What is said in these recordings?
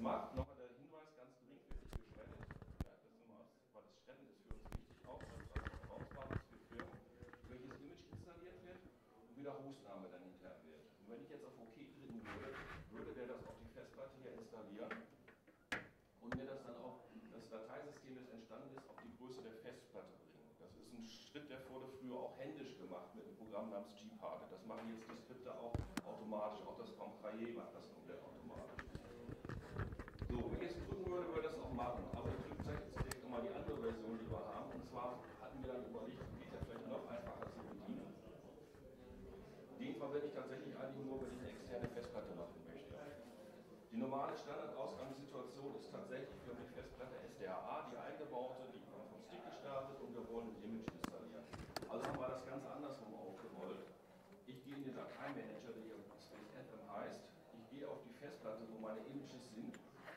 macht, nochmal der Hinweis, ganz geringfügig geschreddet. Ja, weil das Schredden ist für uns wichtig, auch als Vertrauensbasis für Firmen, welches Image installiert wird und wie der Hostname dann intern wird. Und wenn ich jetzt auf OK drücken würde, würde der das auf die Festplatte hier installieren und mir das dann auch, das Dateisystem, das entstanden ist, auf die Größe der Festplatte bringen. Das ist ein Schritt, der wurde früher auch händisch gemacht mit einem Programm namens Gparted. Das machen jetzt die Skripte auch automatisch, auch das Comprayer macht das komplett automatisch. So, wenn ich jetzt drücken würde, würde das auch machen. Aber ich drücke jetzt direkt nochmal die andere Version, die wir haben. Und zwar hatten wir dann überlegt, geht der vielleicht noch einfacher zu bedienen. Den verwende ich tatsächlich eigentlich nur, wenn ich eine externe Festplatte machen möchte. Die normale Standardausgangssituation ist tatsächlich für die Festplatte SDHA, die eingebaute, die vom Stick gestartet und wir wollen ein Image installieren. Also haben wir das ganz andersrum aufgerollt. Ich gehe in den Dateimanager, der hier SpaceFM heißt. Ich gehe auf die Festplatte, wo meine Images sind.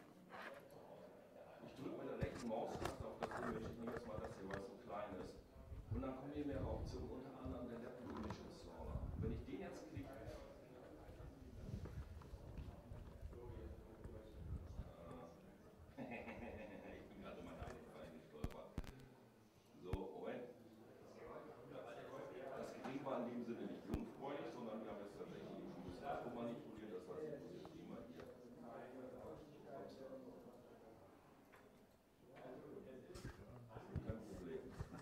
Ich drücke mit der rechten Maustaste auf das Image. Ich nehme jetzt mal das hier, was so klein ist. Und dann kommen hier mehrere Optionen, unter anderem der Laptop Image Installer. Wenn ich den jetzt klicke, ich bin gerade meine eigene Frage gestolpert. So, Moment. Das Gerät war in dem Sinne nicht jungfräulich, sondern wir haben jetzt tatsächlich ein bisschen manipuliert. Das heißt, ich muss jetzt immer hier. Kein Problem.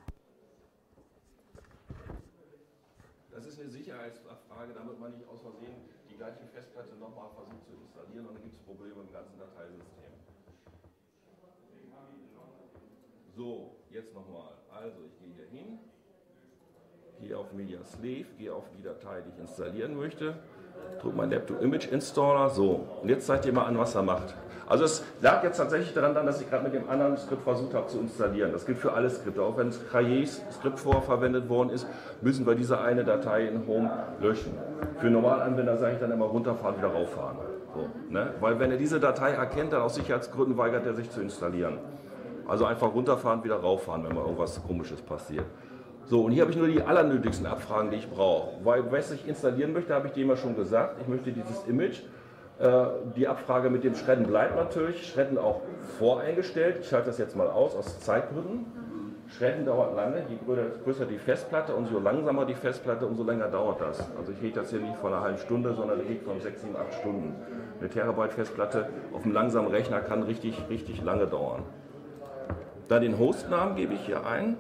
Das ist eine Sicherheitsfrage, damit man nicht aus Versehen die gleiche Festplatte nochmal versucht zu installieren und dann gibt es Probleme im ganzen Dateisystem. So, jetzt nochmal. Also ich gehe hier hin, gehe auf Media Slave, gehe auf die Datei, die ich installieren möchte, drücke mein Laptop Image Installer. So, und jetzt zeigt ihr mal an, was er macht. Also es lag jetzt tatsächlich daran, dass ich gerade mit dem anderen Skript versucht habe zu installieren. Das gilt für alle Skripte. Auch wenn es Crayers Skript vorher verwendet worden ist, müssen wir diese eine Datei in Home löschen. Für Normalanwender sage ich dann immer runterfahren, wieder rauffahren. So, ne? Weil wenn er diese Datei erkennt, dann aus Sicherheitsgründen weigert er sich zu installieren. Also einfach runterfahren, wieder rauffahren, wenn mal irgendwas Komisches passiert. So, und hier habe ich nur die allernötigsten Abfragen, die ich brauche. Weil, was ich installieren möchte, habe ich dir immer schon gesagt. Ich möchte dieses Image. Die Abfrage mit dem Schredden bleibt natürlich. Schredden auch voreingestellt. Ich schalte das jetzt mal aus Zeitgründen. Schredden dauert lange. Je größer die Festplatte, umso langsamer die Festplatte, umso länger dauert das. Also ich rede das hier nicht von einer halben Stunde, sondern ich rede von 6, 7, 8 Stunden. Eine Terabyte Festplatte auf einem langsamen Rechner kann richtig lange dauern. Dann den Hostnamen gebe ich hier ein.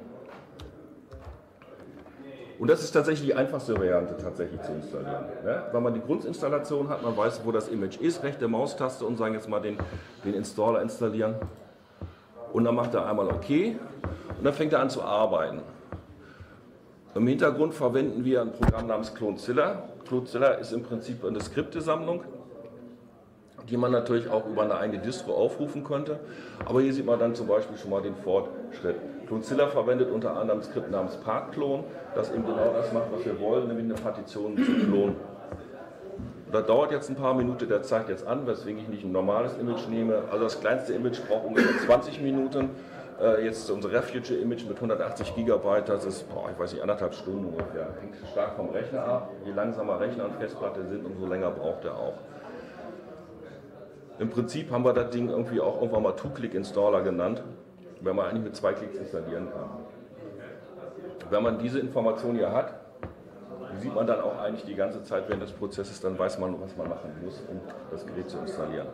Und das ist tatsächlich die einfachste Variante tatsächlich zu installieren. Ne? Wenn man die Grundinstallation hat, man weiß, wo das Image ist, rechte Maustaste und sagen jetzt mal den Installer installieren. Und dann macht er einmal OK und dann fängt er an zu arbeiten. Im Hintergrund verwenden wir ein Programm namens Clonezilla. Clonezilla ist im Prinzip eine Skriptesammlung, die man natürlich auch über eine eigene Distro aufrufen könnte. Aber hier sieht man dann zum Beispiel schon mal den Fortschritt. Clonezilla verwendet unter anderem ein Skript namens Partclone, das eben genau das macht, was wir wollen, nämlich eine Partition zu klonen. Das dauert jetzt ein paar Minuten, der zeigt jetzt an, weswegen ich nicht ein normales Image nehme. Also das kleinste Image braucht ungefähr 20 Minuten. Jetzt unser Refuge Image mit 180 GB, das ist, ich weiß nicht, 1,5 Stunden ungefähr. Hängt stark vom Rechner ab. Je langsamer Rechner und Festplatte sind, umso länger braucht er auch. Im Prinzip haben wir das Ding irgendwie auch irgendwann mal Two-Click-Installer genannt, wenn man eigentlich mit 2 Klicks installieren kann. Wenn man diese Information hier hat, sieht man dann auch eigentlich die ganze Zeit während des Prozesses, dann weiß man, was man machen muss, um das Gerät zu installieren.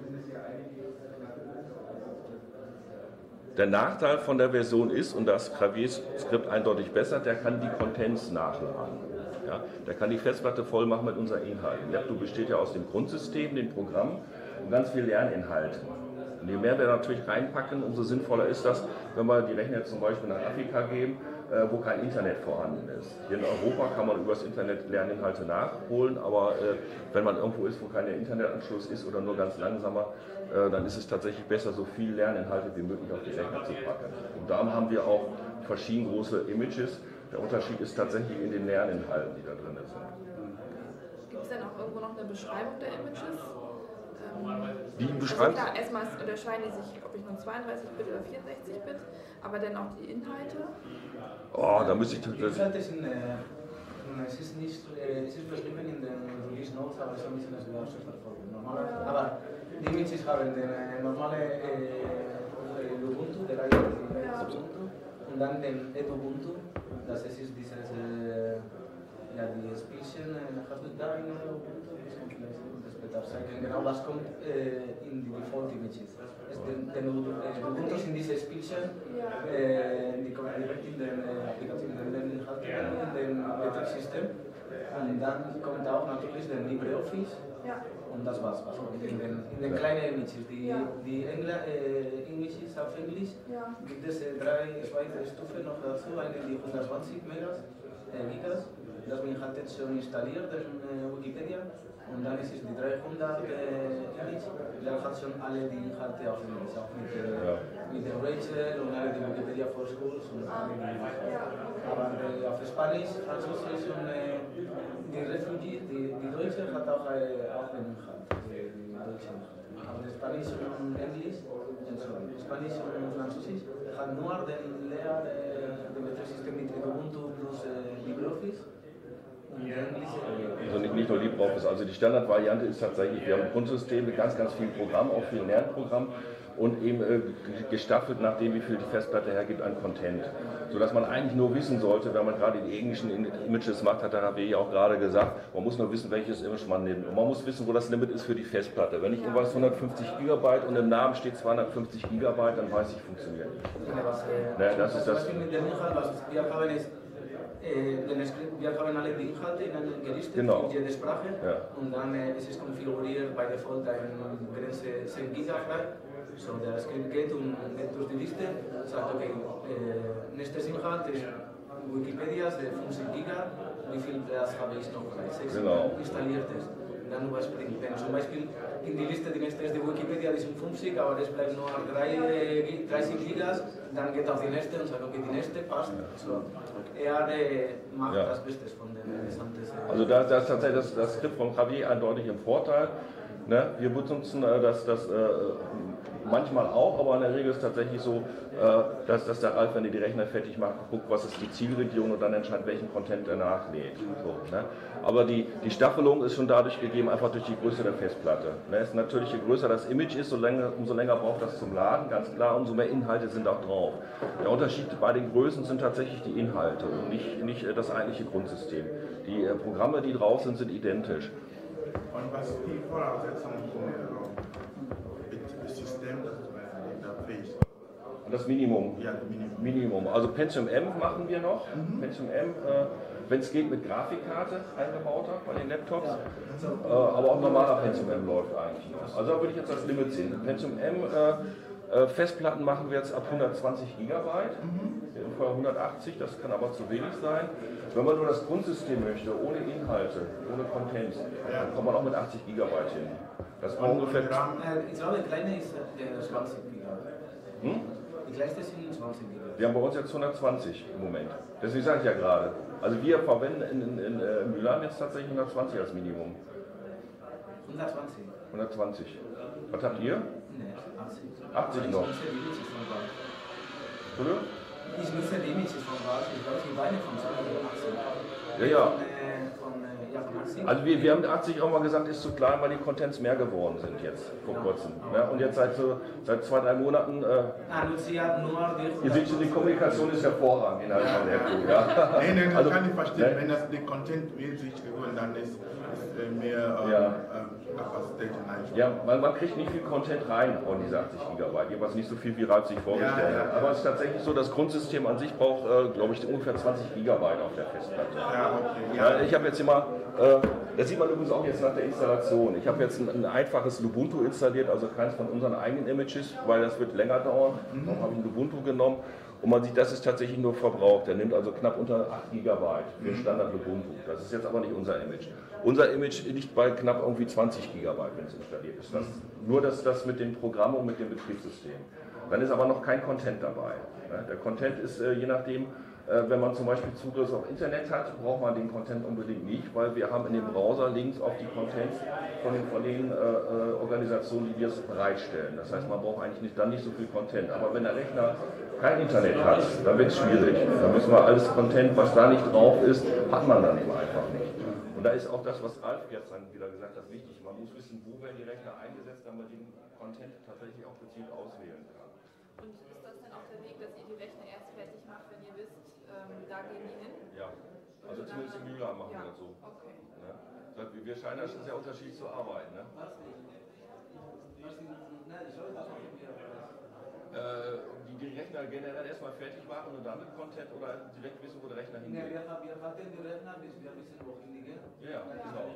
Der Nachteil von der Version ist, und das Crayers-Skript eindeutig besser, der kann die Contents nachladen. Ja, der kann die Festplatte voll machen mit unseren Inhalten. Der Laptop besteht ja aus dem Grundsystem, dem Programm und ganz viel Lerninhalten. Und je mehr wir natürlich reinpacken, umso sinnvoller ist das, wenn wir die Rechner zum Beispiel nach Afrika geben, wo kein Internet vorhanden ist. Hier in Europa kann man über das Internet Lerninhalte nachholen, aber wenn man irgendwo ist, wo kein Internetanschluss ist oder nur ganz langsamer, dann ist es tatsächlich besser, so viel Lerninhalte wie möglich auf die Rechner zu packen. Und darum haben wir auch verschieden große Images. Der Unterschied ist tatsächlich in den Lerninhalten, die da drin sind. Gibt es denn auch irgendwo noch eine Beschreibung der Images? Die beschreibt. Also klar, erstmal unterscheiden die sich, ob ich nun 32-Bit oder 64-Bit, aber dann auch die Inhalte. Oh, da müsste ich. Die Inhalte sind Es ist nicht, es ist beschrieben in den Release Notes, aber es ist ein bisschen schwer zu verfolgen. Aber die Images haben den normalen Ubuntu, der Ubuntu, und dann den Ubuntu, das ist dieses, ja, die Expression, hast du da in Ubuntu? Genau, was kommt in die Default Images. Den Ubuntu sind diese Expression, die kommen direkt in den Applikationen, in den Inhalten, in dem Betriebssystem. Und dann kommt auch natürlich der LibreOffice. Und das war's. In den kleinen Images, die Images auf Englisch, gibt es zwei Stufen noch dazu, eine die 120 Gigas, das beinhaltet schon installiert in Wikipedia. Und dann ist es die 300 Image, dann hat schon alle die Inhalte auf Englisch, auch mit dem Rachel und alle die Wikipedia for Schools und alle die. Aber auf Spanisch, Französisch und die Refugee, die Deutsche hat auch den Inhalt, die Deutsche Inhalt. Aber Spanisch und Englisch, Spanisch und Französisch hat nur den Lehrer, dem Betriebssystem mit Ubuntu plus LibreOffice. Also nicht nur LibreOffice, also die Standardvariante ist tatsächlich, wir haben ein Grundsystem mit ganz vielen Programmen, auch vielen Lernprogrammen und eben gestaffelt nachdem wie viel die Festplatte hergibt an Content. Sodass man eigentlich nur wissen sollte, wenn man gerade die englischen Images macht, hat der HW ja auch gerade gesagt, man muss nur wissen, welches Image man nimmt. Und man muss wissen, wo das Limit ist für die Festplatte. Wenn ich irgendwas 150 GB und im Namen steht 250 GB, dann weiß ich, funktioniert nicht. Das ist das. Wir haben alle die Inhalte in einer gelistet für jede Sprache und dann ist es konfiguriert bei Default eine Grenze 10 GB frei. So der Skript geht und geht durch die Liste, sagt okay, nächstes Inhalt ist Wikipedia, 50 GB, wie viel Platz habe ich noch frei? 6 installiert ist. Dann überspringt. Wenn zum Beispiel in die Liste die nächste ist die Wikipedia, die sind 50, aber es bleibt nur 30 GB, dann geht auf die nächste und sagt, okay, die nächste passt. So, er macht das Beste von den gesamten. Also da ist tatsächlich das Skript von Javier eindeutig im Vorteil. Ne? Wir benutzen das manchmal auch, aber in der Regel ist es tatsächlich so, dass der Ralf, wenn er die Rechner fertig macht, guckt, was ist die Zielregion und dann entscheidet, welchen Content er nachlädt. So, ne? Aber die Staffelung ist schon dadurch gegeben, einfach durch die Größe der Festplatte. Ne? Es ist natürlich, je größer das Image ist, umso länger braucht das zum Laden, ganz klar, umso mehr Inhalte sind auch drauf. Der Unterschied bei den Größen sind tatsächlich die Inhalte und nicht das eigentliche Grundsystem. Die Programme, die drauf sind, sind identisch. Und was die Voraussetzungen vom System, das ist das Minimum. Ja, Minimum. Also Pentium M machen wir noch. Pentium M, wenn es geht, mit Grafikkarte eingebauter bei den Laptops. Aber auch normaler Pentium M läuft eigentlich noch. Also da würde ich jetzt das Limit sehen. Pentium M Festplatten machen wir jetzt ab 120 GB. Vorher 180, das kann aber zu wenig sein. Wenn man nur das Grundsystem möchte, ohne Inhalte, ohne Content, dann kommt man auch mit 80 GB hin. Das war ungefähr. Ich glaube, der kleine ist 20 GB. Die kleinste sind 20 GB. Wir haben bei uns jetzt 120 im Moment. Deswegen sage ich ja gerade. Also wir verwenden in Milan jetzt tatsächlich 120 als Minimum. 120? 120. Was habt ihr? Nee, 80. 80 noch. Entschuldigung? Ich nutze die Images von Ralf. Ich glaube, die beiden von 80. Ja. Von 80. Also wir haben 80 auch mal gesagt, ist zu klein, weil die Contents mehr geworden sind jetzt, vor kurzem. Ja, und jetzt seit 2-3 Monaten. Ihr seht schon, die Kommunikation ist hervorragend innerhalb von der Crew. Ja. Nee, das kann ich verstehen. Wenn das der Content will sich gewöhnen, dann ist mehr Kapazität einstellen. Ja, man kriegt nicht viel Content rein von diese 80 GB, jeweils nicht so viel, wie Ralf sich vorgestellt hat. Aber es ist tatsächlich so, das Grundsystem an sich braucht, glaube ich, ungefähr 20 GB auf der Festplatte. Ja, ich habe jetzt hier mal, das sieht man übrigens auch jetzt nach der Installation. Ich habe jetzt ein einfaches Ubuntu installiert, also keins von unseren eigenen Images, weil das wird länger dauern. Dann habe ich ein Ubuntu genommen. Und man sieht, das ist tatsächlich nur verbraucht. Der nimmt also knapp unter 8 GB für ein Standard Ubuntu. Das ist jetzt aber nicht unser Image. Unser Image liegt bei knapp irgendwie 20 GB, wenn es installiert ist. Nur das mit dem Programm und mit dem Betriebssystem. Dann ist aber noch kein Content dabei. Der Content ist je nachdem, wenn man zum Beispiel Zugriff auf Internet hat, braucht man den Content unbedingt nicht, weil wir haben in dem Browser Links auf die Contents von den Organisationen, die das bereitstellen. Das heißt, man braucht eigentlich dann nicht so viel Content. Aber wenn der Rechner kein Internet hat, dann wird es schwierig. Da müssen wir alles Content, was da nicht drauf ist, hat man dann eben einfach nicht. Und da ist auch das, was Ralf gestern wieder gesagt hat, wichtig. Man muss wissen, wo werden die Rechner eingesetzt, damit man den Content tatsächlich auch gezielt auswählen kann. Und ist das dann auch der Weg, dass ihr die Rechner erst fertig macht, wenn ihr wisst, da gehen die hin? Ja, also zumindest in Mühlheim machen wir das so. Okay. Ne? Wir scheinen da schon sehr unterschiedlich zu arbeiten. Ne? Die Rechner generell erstmal fertig machen und dann mit Content oder direkt wissen, wo der Rechner hingeht? Wir halten die Rechner, bis wir wissen, wohin die gehen. Ja, genau.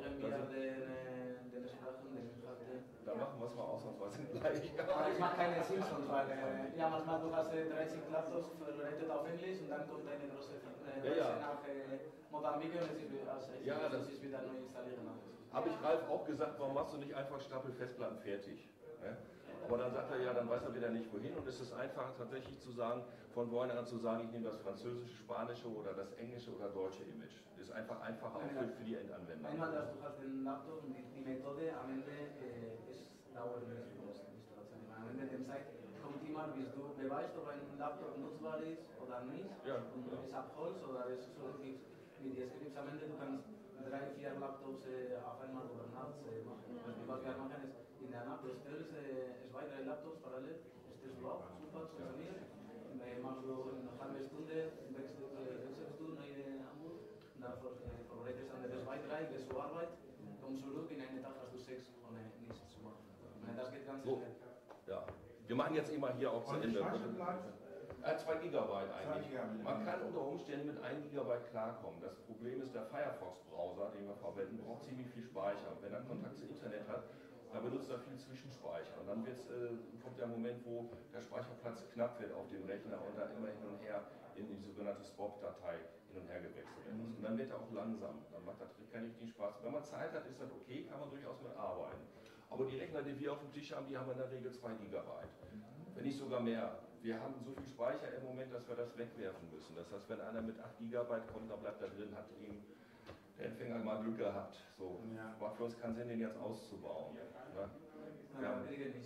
Dann machen wir es mal ausnahmsweise gleich. Aber es macht keinen Sinn sonst, weil ja, manchmal du hast 30 Laptops verleitet auf Englisch und dann kommt eine große nach Mosambik und es ist wieder neu installieren. Habe ich Ralf auch gesagt, warum machst du nicht einfach Stapel Festplatten fertig? Ne? Aber dann sagt er, ja, dann weiß er wieder nicht wohin und es ist einfach tatsächlich zu sagen, von vornherein zu sagen, ich nehme das französische, spanische oder das englische oder deutsche Image. Das ist einfach einfacher auch für die Endanwender. Einmal, dass du hast den Laptop und die Methode am Ende dauert nicht groß. Am Ende der Zeit kommt jemand, bis du beweist, ob ein Laptop nutzbar ist oder nicht. Ja, und es abholst oder es so gibt. Mit der Skripts am Ende, du kannst 3, 4 Laptops auf einmal über Nacht machen. Was wir machen ist, in der Nacht bestellst 2, 3 Laptops parallel, stellst du auf, super, funktioniert. Machst du eine halbe Stunde, wechselst du neue Angebot, dann vorbereitest du andere 2, 3, gehst zur Arbeit, kommst zurück, in einem Tag hast du 6 ohne nichts zu machen. Das geht ganz schnell. Ja. Wir machen jetzt immer hier auch zu Ende. 2 Gigabyte eigentlich. Man kann unter Umständen mit 1 Gigabyte klarkommen. Das Problem ist, der Firefox-Browser, den wir verwenden, braucht ziemlich viel Speicher. Wenn er Kontakt zu Internet hat, dann benutzt er viel Zwischenspeicher. Und dann kommt der Moment, wo der Speicherplatz knapp wird auf dem Rechner und dann immer hin und her in die sogenannte SPOP-Datei hin und her gewechselt werden muss. Und dann wird er auch langsam. Dann macht das keinen richtigen Spaß. Wenn man Zeit hat, ist das okay, kann man durchaus mit arbeiten. Aber die Rechner, die wir auf dem Tisch haben, die haben in der Regel 2 Gigabyte. Wenn nicht sogar mehr. Wir haben so viel Speicher im Moment, dass wir das wegwerfen müssen. Das heißt, wenn einer mit 8 Gigabyte kommt, dann bleibt da drin, hat ihm der Empfänger mal Glück gehabt. So. Ja. Macht für uns keinen Sinn, den jetzt auszubauen. Ne? Ja.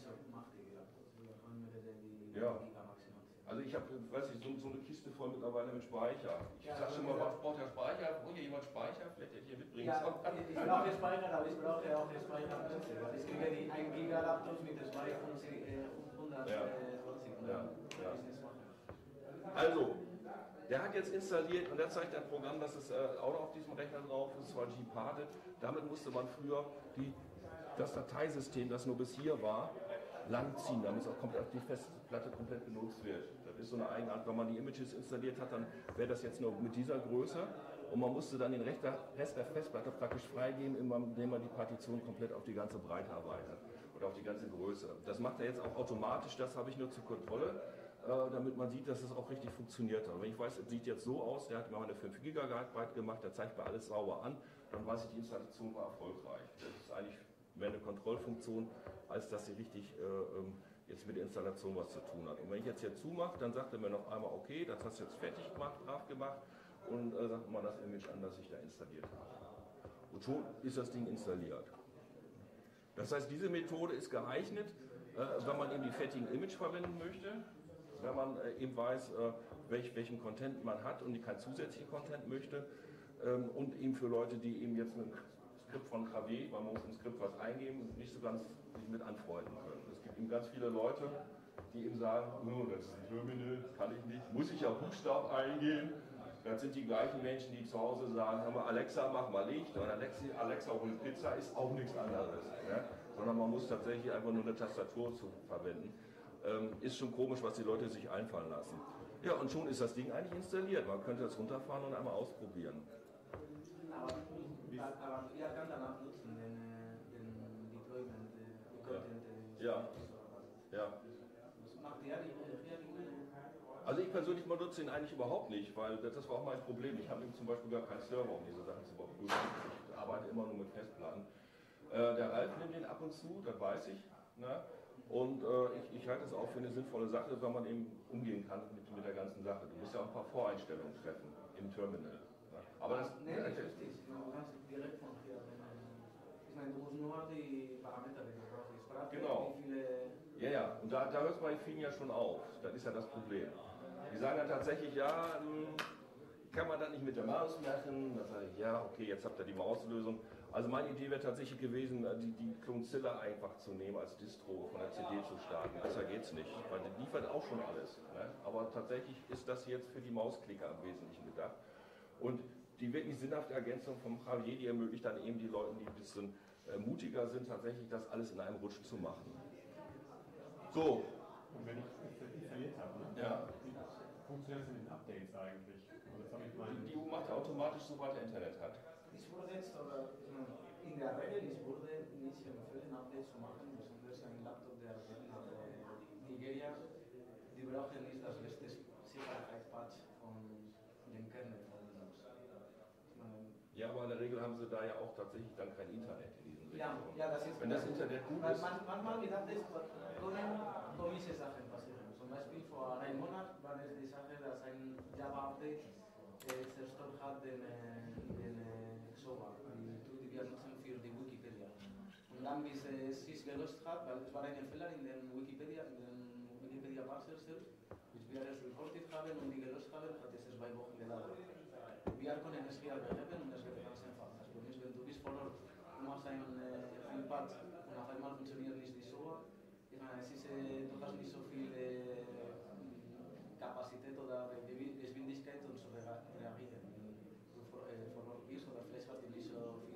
Ja. Also ich habe, weiß ich, so eine Kiste voll mittlerweile mit Speicher. Ich sag schon mal, was braucht der Speicher? Braucht hier jemand Speicher? Vielleicht hätte ich hier mitbringen sollen. Ich brauche Speicher, aber ich brauche auch Speicher. Ich kriege die 1 Giga Laptops mit 200 Ja. Also, der hat jetzt installiert und der zeigt ein Programm, das ist auch noch auf diesem Rechner drauf, das ist zwar Gparted. Damit musste man früher das Dateisystem, das nur bis hier war, langziehen, damit es auch komplett auf die Festplatte komplett benutzt wird. Das ist so eine Eigenart, wenn man die Images installiert hat, dann wäre das jetzt nur mit dieser Größe und man musste dann den Rest der Festplatte praktisch freigeben, indem man die Partition komplett auf die ganze Breite erweitert oder auf die ganze Größe. Das macht er jetzt auch automatisch, das habe ich nur zur Kontrolle, damit man sieht, dass es auch richtig funktioniert hat. Wenn ich weiß, es sieht jetzt so aus, der hat mir eine 5 GB gemacht, der zeigt mir alles sauber an, dann weiß ich, die Installation war erfolgreich. Das ist eigentlich mehr eine Kontrollfunktion, als dass sie richtig jetzt mit der Installation was zu tun hat. Und wenn ich jetzt hier zumache, dann sagt er mir noch einmal, okay, das hast du jetzt fertig gemacht, brav gemacht und sagt mal das Image an, das ich da installiert habe. Und schon ist das Ding installiert. Das heißt, diese Methode ist geeignet, wenn man eben die fertigen Image verwenden möchte, wenn man eben weiß, welchen Content man hat und keinen zusätzlichen Content möchte und eben für Leute, die eben jetzt ein Skript von KW, man muss im Skript was eingeben und nicht so ganz sich mit anfreunden können. Es gibt eben ganz viele Leute, die eben sagen, oh, das ist ein Terminal, kann ich nicht, muss ich auch Buchstaben eingeben. Das sind die gleichen Menschen, die zu Hause sagen, hör mal, Alexa, mach mal Licht, und Alexa holt Pizza, ist auch nichts anderes. Ne? Sondern man muss tatsächlich einfach nur eine Tastatur zu verwenden. Ist schon komisch, was die Leute sich einfallen lassen. Ja, und schon ist das Ding eigentlich installiert. Man könnte das runterfahren und einmal ausprobieren. Aber ihr könnt danach nutzen, den Deployment, die Content. Ja. Macht ihr die Also ich persönlich benutze ihn eigentlich überhaupt nicht, weil das war auch mein Problem. Ich habe eben zum Beispiel gar keinen Server, um diese Sachen zu überprüfen. Ich arbeite immer nur mit Festplatten. Der Ralf nimmt den ab und zu, das weiß ich. Ne? Und ich halte es auch für eine sinnvolle Sache, wenn man eben umgehen kann mit der ganzen Sache. Du musst ja auch ein paar Voreinstellungen treffen im Terminal. Ne? Aber das nee, nicht richtig. Du kannst direkt von hier. Ich meine, du musst nur die Parameter, die du brauchst. Genau. Wie viele Ja, und da hört es bei vielen ja schon auf. Das ist ja das Problem. Die sagen dann tatsächlich, ja, kann man das nicht mit der Maus machen? Da sage ich, ja, okay, jetzt habt ihr die Mauslösung. Also meine Idee wäre tatsächlich gewesen, die Clonezilla einfach zu nehmen als Distro von der CD zu starten. Besser geht's nicht, weil die liefert auch schon alles. Ne? Aber tatsächlich ist das jetzt für die Mausklicker am Wesentlichen gedacht. Und die wirklich sinnhafte Ergänzung vom Javier, die ermöglicht dann eben die Leute, die ein bisschen mutiger sind, tatsächlich das alles in einem Rutsch zu machen. So. Und wenn ich es installiert habe, ne? Ja. Funktioniert das in den Updates eigentlich? Die EU macht ja automatisch, sobald er Internet hat. Ich würde jetzt, oder in der Regel, ich würde nicht empfehlen, Updates zu machen, besonders ein Laptop, der nach Nigeria, die brauchen nicht das letzte Sicherheitspatch von dem Kernel von Linux. Ja, aber in der Regel haben sie da ja auch tatsächlich dann kein Internet in diesem Region. Ja, das ist. Wenn das Internet gut ist. Manchmal mit Updates können komische Sachen passieren. Zum Beispiel vor einem Monat war es die Sache, dass ein Java-Update zerstört hat den Server, die wir nutzen für die Wikipedia. Und dann, bis es sich gelöst hat, weil es war ein Fehler in den Wikipedia-Parser selbst, bis wir es reportet haben und die gelöst haben, hat es 2 Wochen gedauert. Wir können es hier beheben und es geht ganz einfach. Also, wenn du bist vor Ort, du machst einen Filmpad und auf einmal funktioniert nicht die Server, ich meine, du hast nicht so viel Kapazität oder Geschwindigkeit, um zu reagieren. Du vor Ort bist oder vielleicht hast du nicht so viel,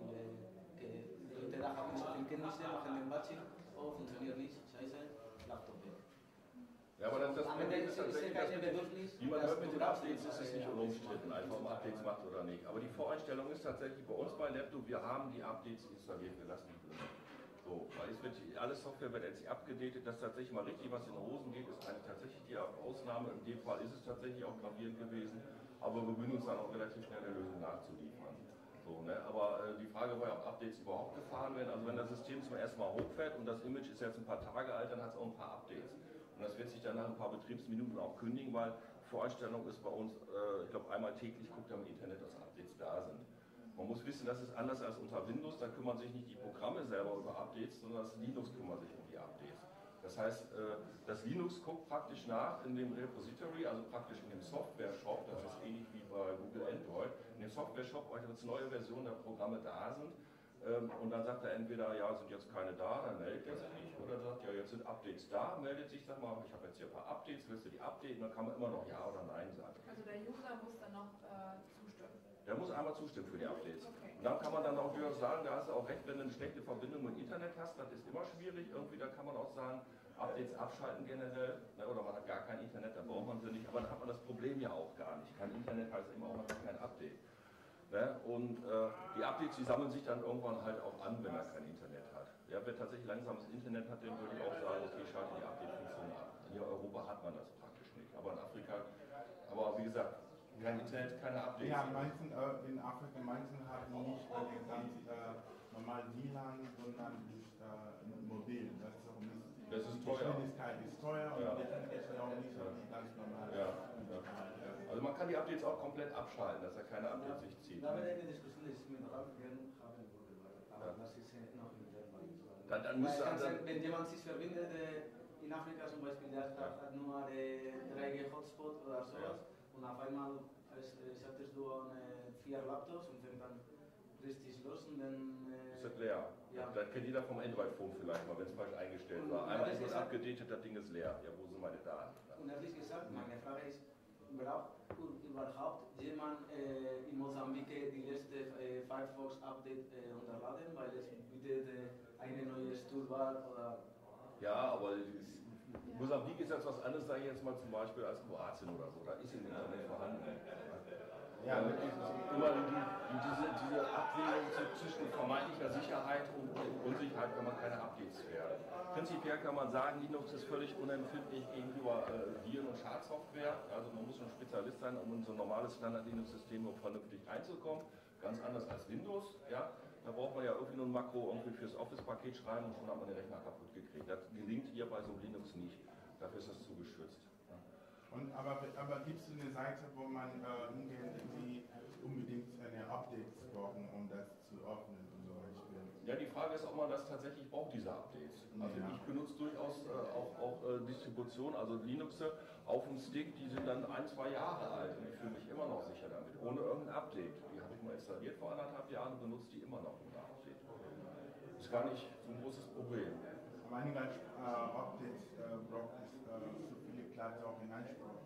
die Leute da haben nicht so viel Kenntnisse, machen den Batching, oh, funktioniert nicht, scheiße, Laptop weg. Ja, aber das Problem ist tatsächlich, wie man hört mit den Updates, ist es nicht unumstritten, einfach ob man Updates macht oder nicht. Aber die Voreinstellung ist tatsächlich bei uns bei Laptop, wir haben die Updates installiert, wir lassen die drin. So, weil es wird, alle Software wird jetzt abgedatet, dass tatsächlich mal richtig was in den Hosen geht, ist eigentlich tatsächlich die Ausnahme. In dem Fall ist es tatsächlich auch gravierend gewesen, aber wir bemühen uns dann auch relativ schnell eine Lösung nachzuliefern. So, ne? Aber die Frage war ja, ob Updates überhaupt gefahren werden. Also wenn das System zum ersten Mal hochfährt und das Image ist jetzt ein paar Tage alt, dann hat es auch ein paar Updates. Und das wird sich dann nach ein paar Betriebsminuten auch kündigen, weil Voreinstellung ist bei uns, ich glaube einmal täglich guckt am Internet, dass Updates da sind. Man muss wissen, das ist anders als unter Windows, da kümmern sich nicht die Programme selber über Updates, sondern das Linux kümmert sich um die Updates. Das heißt, das Linux guckt praktisch nach in dem Repository, also praktisch in dem Software-Shop, das ist ähnlich wie bei Google Android, in dem Software-Shop, weil jetzt neue Versionen der Programme da sind. Und dann sagt er entweder, ja, sind jetzt keine da, dann meldet er sich nicht, oder sagt, ja, jetzt sind Updates da, meldet sich, sagt mal, ich habe jetzt hier ein paar Updates, willst du die updaten? Dann kann man immer noch Ja oder Nein sagen. Also der User muss dann noch zustimmen? Der muss einmal zustimmen für die Updates. Okay. Und dann kann man dann auch durchaus sagen, da hast du auch recht, wenn du eine schlechte Verbindung mit Internet hast, das ist immer schwierig, irgendwie, da kann man auch sagen, Updates abschalten generell, ne, oder man hat gar kein Internet, dann braucht man sie nicht, aber dann hat man das Problem ja auch gar nicht. Kein Internet heißt immer auch, man hat kein Update. Ne? Und die Updates, die sammeln sich dann irgendwann halt auch an, wenn er kein Internet hat. Ja, wer tatsächlich langsames Internet hat, dem würde ich auch sagen, okay, schalte die Update-Funktion ab. Hier in Europa hat man das praktisch nicht, aber in Afrika, aber wie gesagt, kein Internet, keine Updates. Ja, manchen in Afrika, manchen haben nicht ganz normal WLAN, sondern mobil. Das ist auch nicht. Das ist die teuer. Geschwindigkeit ist teuer und Ja. die Internet ist auch nicht so ganz normal. Ja. Also man kann die Updates auch komplett abschalten, dass er keine Updates sich zieht. Da wäre eine Diskussion, die ich mit Ralf gerne haben würde, aber das ist noch in der Dann müsste wenn jemand sich verbindet, in Afrika zum Beispiel, der hat nur 3G-Hotspot oder sowas, und auf einmal schaltest du an 4 Laptops und fängt dann richtig los und dann... ist das leer. Ja. Das kennt jeder vom Android-Phone vielleicht mal, wenn es falsch eingestellt war. Einmal ist es abgedatet, das Ding ist leer. Ja, wo sind meine Daten? Und ehrlich gesagt, meine Frage ist, braucht überhaupt jemand in Mosambik die letzte Firefox-Update runterladen, weil es bietet eine neue Toolbar oder... Ja, aber Mosambik ist jetzt was anderes, sage ich jetzt mal zum Beispiel, als Kroatien oder so. Da ist im Internet vorhanden. Ja, immer diese Abwägung zwischen vermeintlicher Sicherheit und Unsicherheit, wenn man keine Updates fährt. Prinzipiell kann man sagen, Linux ist völlig unempfindlich gegenüber Viren und Schadsoftware. Also man muss schon Spezialist sein, um in so ein normales Standard-Linux-System vernünftig reinzukommen. Ganz anders als Windows. Ja? Da braucht man ja irgendwie nur ein Makro irgendwie fürs Office-Paket schreiben und schon hat man den Rechner kaputt gekriegt. Das gelingt hier bei so einem Linux nicht. Dafür ist das zu geschützt. Ja? Aber gibt es eine Seite, wo man hingehen, die unbedingt eine Updates brauchen, um das zu öffnen zum Beispiel? Ja, die Frage ist, ob man das tatsächlich braucht, diese Updates. Also ich benutze durchaus auch Distributionen, also Linuxe auf dem Stick, die sind dann 1-2 Jahre alt und ich fühle mich immer noch sicher damit, ohne irgendein Update. Die habe ich mal installiert vor 1,5 Jahren und benutze die immer noch ohne Update. Das ist gar nicht so ein großes Problem. Aber einige Updates braucht es so viele Klasse auch in Anspruch.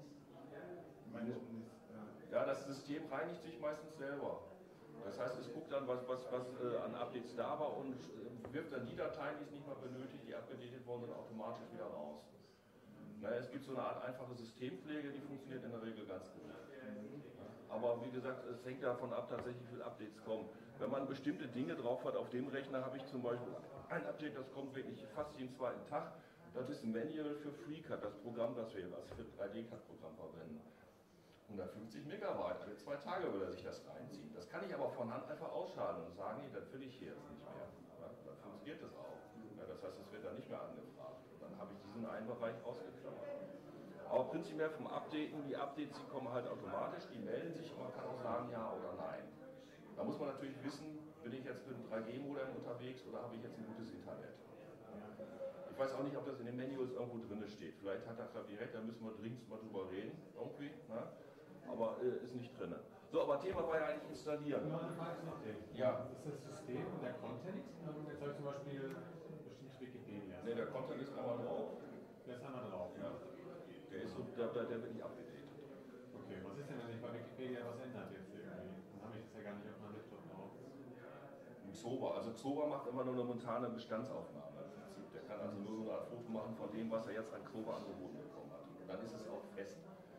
Ja, das System reinigt sich meistens selber. Das heißt, es guckt dann, was an Updates da war und wirft dann die Dateien, die es nicht mehr benötigt, die abgedatet wurden, dann automatisch wieder raus. Naja, es gibt so eine Art einfache Systempflege, die funktioniert in der Regel ganz gut. Aber wie gesagt, es hängt davon ab, tatsächlich wie viele Updates kommen. Wenn man bestimmte Dinge drauf hat, auf dem Rechner habe ich zum Beispiel ein Update, das kommt wirklich fast jeden zweiten Tag. Das ist ein Manual für FreeCAD, das Programm, das wir als für 3D-CAD-Programm verwenden. 150 Megabyte, alle 2 Tage will er sich das reinziehen. Das kann ich aber von Hand einfach ausschalten und sagen, nee, das will ich hier jetzt nicht mehr. Ja, dann funktioniert das auch. Ja, das heißt, es wird dann nicht mehr angefragt. Und dann habe ich diesen einen Bereich ausgeklammert. Aber prinzipiell vom Updaten, die Updates, die kommen halt automatisch, die melden sich und man kann auch sagen ja oder nein. Da muss man natürlich wissen, bin ich jetzt mit einem 3G-Modem unterwegs oder habe ich jetzt ein gutes Internet. Ich weiß auch nicht, ob das in den Manuals irgendwo drin steht. Vielleicht hat er direkt, da müssen wir dringend mal drüber reden, irgendwie. Ne? Aber ist nicht drin. So, aber Thema war ja eigentlich installieren. Nur eine Frage noch. Ja. Ist das System und der Content? Jetzt habe ich zum Beispiel bestimmt Wikipedia. Ne, der Content ist einmal drauf. Der ist einmal drauf. Ja. Der ist so, der wird nicht abgedatet. Okay, was ist denn, wenn sich bei Wikipedia was ändert jetzt irgendwie? Dann habe ich das ja gar nicht auf meinem Laptop drauf. Xover, also Xover macht immer nur eine momentane Bestandsaufnahme im Prinzip. Der kann also nur so eine Art Foto machen von dem, was er jetzt an Xover angeboten bekommen hat. Und dann ist es auch fest.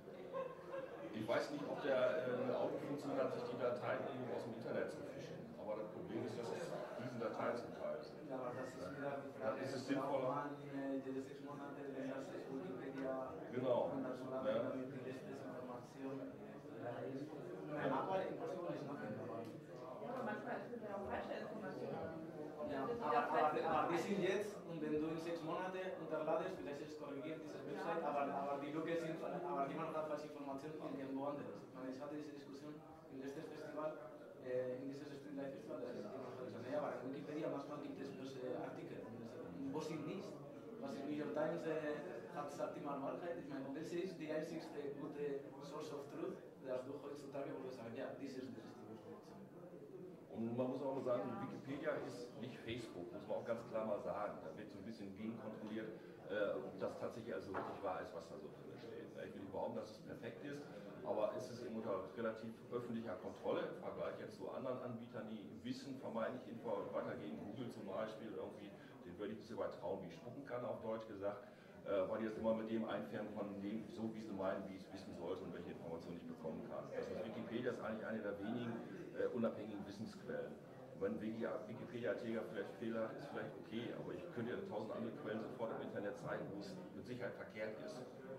Ich weiß nicht, ob der Autofunktion hat, sich die Dateien irgendwo aus dem Internet zu fischen. Aber das Problem ist, dass es diesen Dateien zum Teil sind. Ja, aber das ist wieder die Frage, Dann ist es sinnvoller. jede 6 Monate lässt sich Wikipedia Genau. damit die letzte Information ist. Meine Arbeit in Person ist noch nicht dabei. Aber manchmal ist es ja auch falsche Informationen. Ja, aber die sind jetzt, und wenn du in 6 Monate unterladest, vielleicht ist es korrigiert, diese Website, aber die Lücke sind, aber jemand hat falsche Informationen von irgendwo anderes. Ich hatte diese Diskussion im letzten Festival, in dieses Streamlight Festival, da ist jemand gesagt, ja, aber in Wikipedia manchmal gibt es böse Artikel, wo sie nicht. Was in New York Times hat, sagt immer Wahrheit. Ich meine, das ist die einzigste gute Source of Truth, dass du heutzutage wo du sagst, ja, das ist die richtige Information. Und man muss auch mal sagen, Wikipedia ist nicht Facebook, muss man auch ganz klar mal sagen. Da wird so ein bisschen gegenkontrolliert, ob das tatsächlich also wirklich wahr ist, was da so drin steht. Ich will nicht behaupten, dass es perfekt ist, aber es ist eben unter relativ öffentlicher Kontrolle im Vergleich jetzt zu anderen Anbietern, die Wissen vermeintlich Info weitergeben. Google zum Beispiel, irgendwie, den würde ich ein bisschen weit trauen, wie ich spucken kann, auf Deutsch gesagt. Weil die jetzt immer mit dem einfärben von dem, so wie sie meinen, wie ich es wissen sollte und welche Informationen ich bekommen kann. Das ist Wikipedia ist eigentlich eine der wenigen unabhängigen Wissensquellen. Und wenn Wikipedia-Artikel vielleicht Fehler hat, ist vielleicht okay, aber ich könnte ja 1000 andere Quellen sofort im Internet zeigen, wo es mit Sicherheit verkehrt ist.